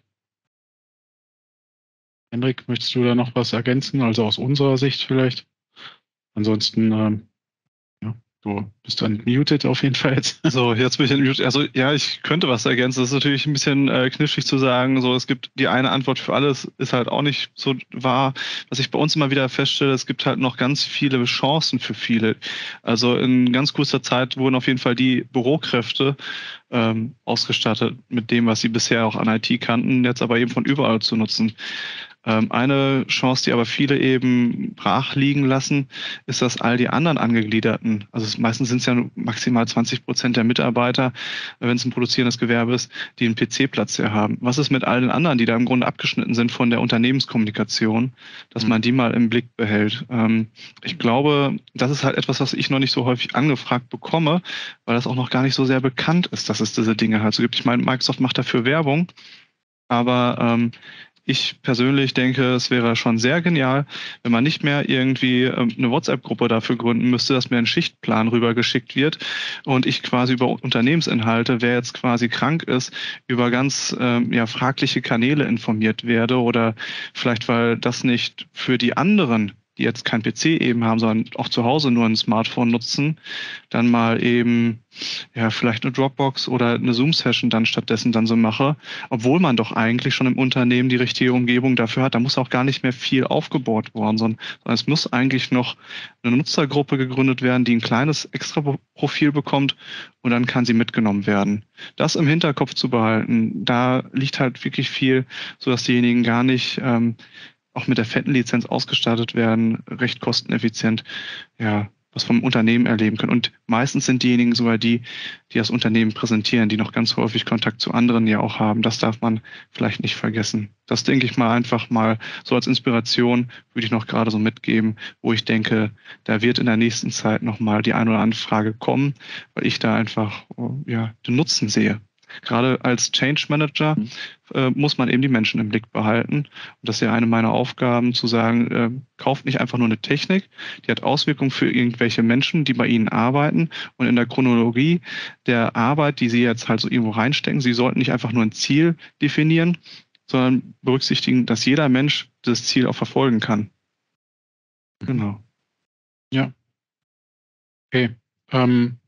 Speaker 4: Henrik, möchtest du da noch was ergänzen? Also aus unserer Sicht vielleicht? Ansonsten, ähm, ja, du bist dann muted auf jeden Fall jetzt.
Speaker 3: So, jetzt bin ich muted. Also ja, ich könnte was ergänzen. Das ist natürlich ein bisschen äh, knifflig zu sagen, so es gibt die eine Antwort für alles, ist halt auch nicht so wahr. Was ich bei uns immer wieder feststelle, es gibt halt noch ganz viele Chancen für viele. Also in ganz kurzer Zeit wurden auf jeden Fall die Bürokräfte ähm, ausgestattet mit dem, was sie bisher auch an I T kannten, jetzt aber eben von überall zu nutzen. Eine Chance, die aber viele eben brach liegen lassen, ist, dass all die anderen Angegliederten, also meistens sind es ja maximal zwanzig Prozent der Mitarbeiter, wenn es ein produzierendes Gewerbe ist, die einen P C-Platz hier haben. Was ist mit all den anderen, die da im Grunde abgeschnitten sind von der Unternehmenskommunikation, dass man die mal im Blick behält? Ich glaube, das ist halt etwas, was ich noch nicht so häufig angefragt bekomme, weil das auch noch gar nicht so sehr bekannt ist, dass es diese Dinge halt so gibt. Ich meine, Microsoft macht dafür Werbung, aber ähm, ich persönlich denke, es wäre schon sehr genial, wenn man nicht mehr irgendwie eine WhatsApp-Gruppe dafür gründen müsste, dass mir ein Schichtplan rübergeschickt wird und ich quasi über Unternehmensinhalte, wer jetzt quasi krank ist, über ganz ähm, ja, fragliche Kanäle informiert werde oder vielleicht, weil das nicht für die anderen, die jetzt kein P C eben haben, sondern auch zu Hause nur ein Smartphone nutzen, dann mal eben ja vielleicht eine Dropbox oder eine Zoom-Session dann stattdessen dann so mache, obwohl man doch eigentlich schon im Unternehmen die richtige Umgebung dafür hat. Da muss auch gar nicht mehr viel aufgebaut worden, sondern es muss eigentlich noch eine Nutzergruppe gegründet werden, die ein kleines Extra-Profil bekommt und dann kann sie mitgenommen werden. Das im Hinterkopf zu behalten, da liegt halt wirklich viel, sodass diejenigen gar nicht ähm, auch mit der fetten Lizenz ausgestattet werden, recht kosteneffizient, ja, was vom Unternehmen erleben können. Und meistens sind diejenigen sogar die, die das Unternehmen präsentieren, die noch ganz häufig Kontakt zu anderen ja auch haben. Das darf man vielleicht nicht vergessen. Das denke ich mal einfach mal so als Inspiration würde ich noch gerade so mitgeben, wo ich denke, da wird in der nächsten Zeit nochmal die eine oder andere Frage kommen, weil ich da einfach ja, den Nutzen sehe. Gerade als Change Manager mhm. äh, muss man eben die Menschen im Blick behalten. Und das ist ja eine meiner Aufgaben, zu sagen, äh, kauft nicht einfach nur eine Technik, die hat Auswirkungen für irgendwelche Menschen, die bei Ihnen arbeiten. Und in der Chronologie der Arbeit, die Sie jetzt halt so irgendwo reinstecken, Sie sollten nicht einfach nur ein Ziel definieren, sondern berücksichtigen, dass jeder Mensch das Ziel auch verfolgen kann. Genau.
Speaker 4: Ja. Okay. Ähm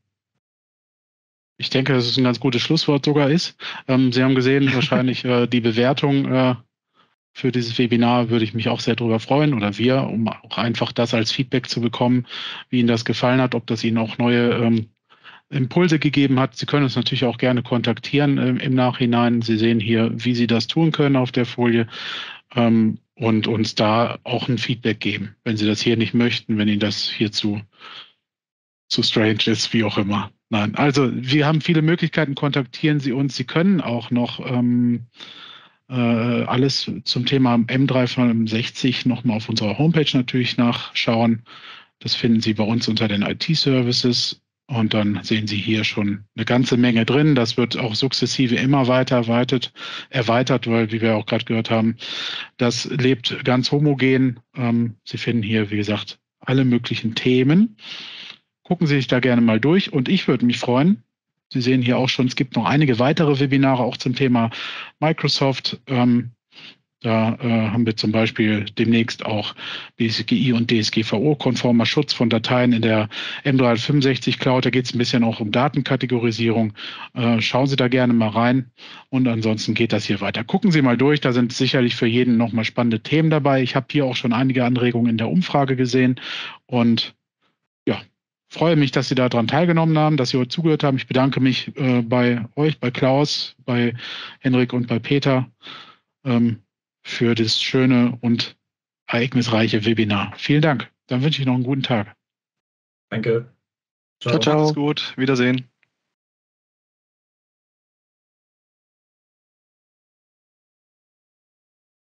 Speaker 4: Ich denke, dass es ein ganz gutes Schlusswort sogar ist. Ähm, Sie haben gesehen, wahrscheinlich äh, die Bewertung äh, für dieses Webinar würde ich mich auch sehr darüber freuen, oder wir, um auch einfach das als Feedback zu bekommen, wie Ihnen das gefallen hat, ob das Ihnen auch neue ähm, Impulse gegeben hat. Sie können uns natürlich auch gerne kontaktieren äh, im Nachhinein. Sie sehen hier, wie Sie das tun können auf der Folie ähm, und uns da auch ein Feedback geben, wenn Sie das hier nicht möchten, wenn Ihnen das hierzu zu strange ist, wie auch immer. Nein, also wir haben viele Möglichkeiten, kontaktieren Sie uns. Sie können auch noch ähm, äh, alles zum Thema M dreihundertfünfundsechzig nochmal auf unserer Homepage natürlich nachschauen. Das finden Sie bei uns unter den I T-Services und dann sehen Sie hier schon eine ganze Menge drin. Das wird auch sukzessive immer weiter erweitert, erweitert, weil, wie wir auch gerade gehört haben, das lebt ganz homogen. Ähm, Sie finden hier, wie gesagt, alle möglichen Themen. Gucken Sie sich da gerne mal durch und ich würde mich freuen. Sie sehen hier auch schon, es gibt noch einige weitere Webinare auch zum Thema Microsoft. Ähm, da äh, haben wir zum Beispiel demnächst auch B S G I und D S G V O-konformer Schutz von Dateien in der M dreihundertfünfundsechzig Cloud. Da geht es ein bisschen auch um Datenkategorisierung. Äh, schauen Sie da gerne mal rein und ansonsten geht das hier weiter. Gucken Sie mal durch, da sind sicherlich für jeden nochmal spannende Themen dabei. Ich habe hier auch schon einige Anregungen in der Umfrage gesehen und ja, freue mich, dass Sie daran teilgenommen haben, dass Sie heute zugehört haben. Ich bedanke mich äh, bei euch, bei Klaus, bei Henrik und bei Peter ähm, für das schöne und ereignisreiche Webinar. Vielen Dank. Dann wünsche ich noch einen guten Tag.
Speaker 2: Danke.
Speaker 3: Ciao, ciao. Macht's gut. Wiedersehen.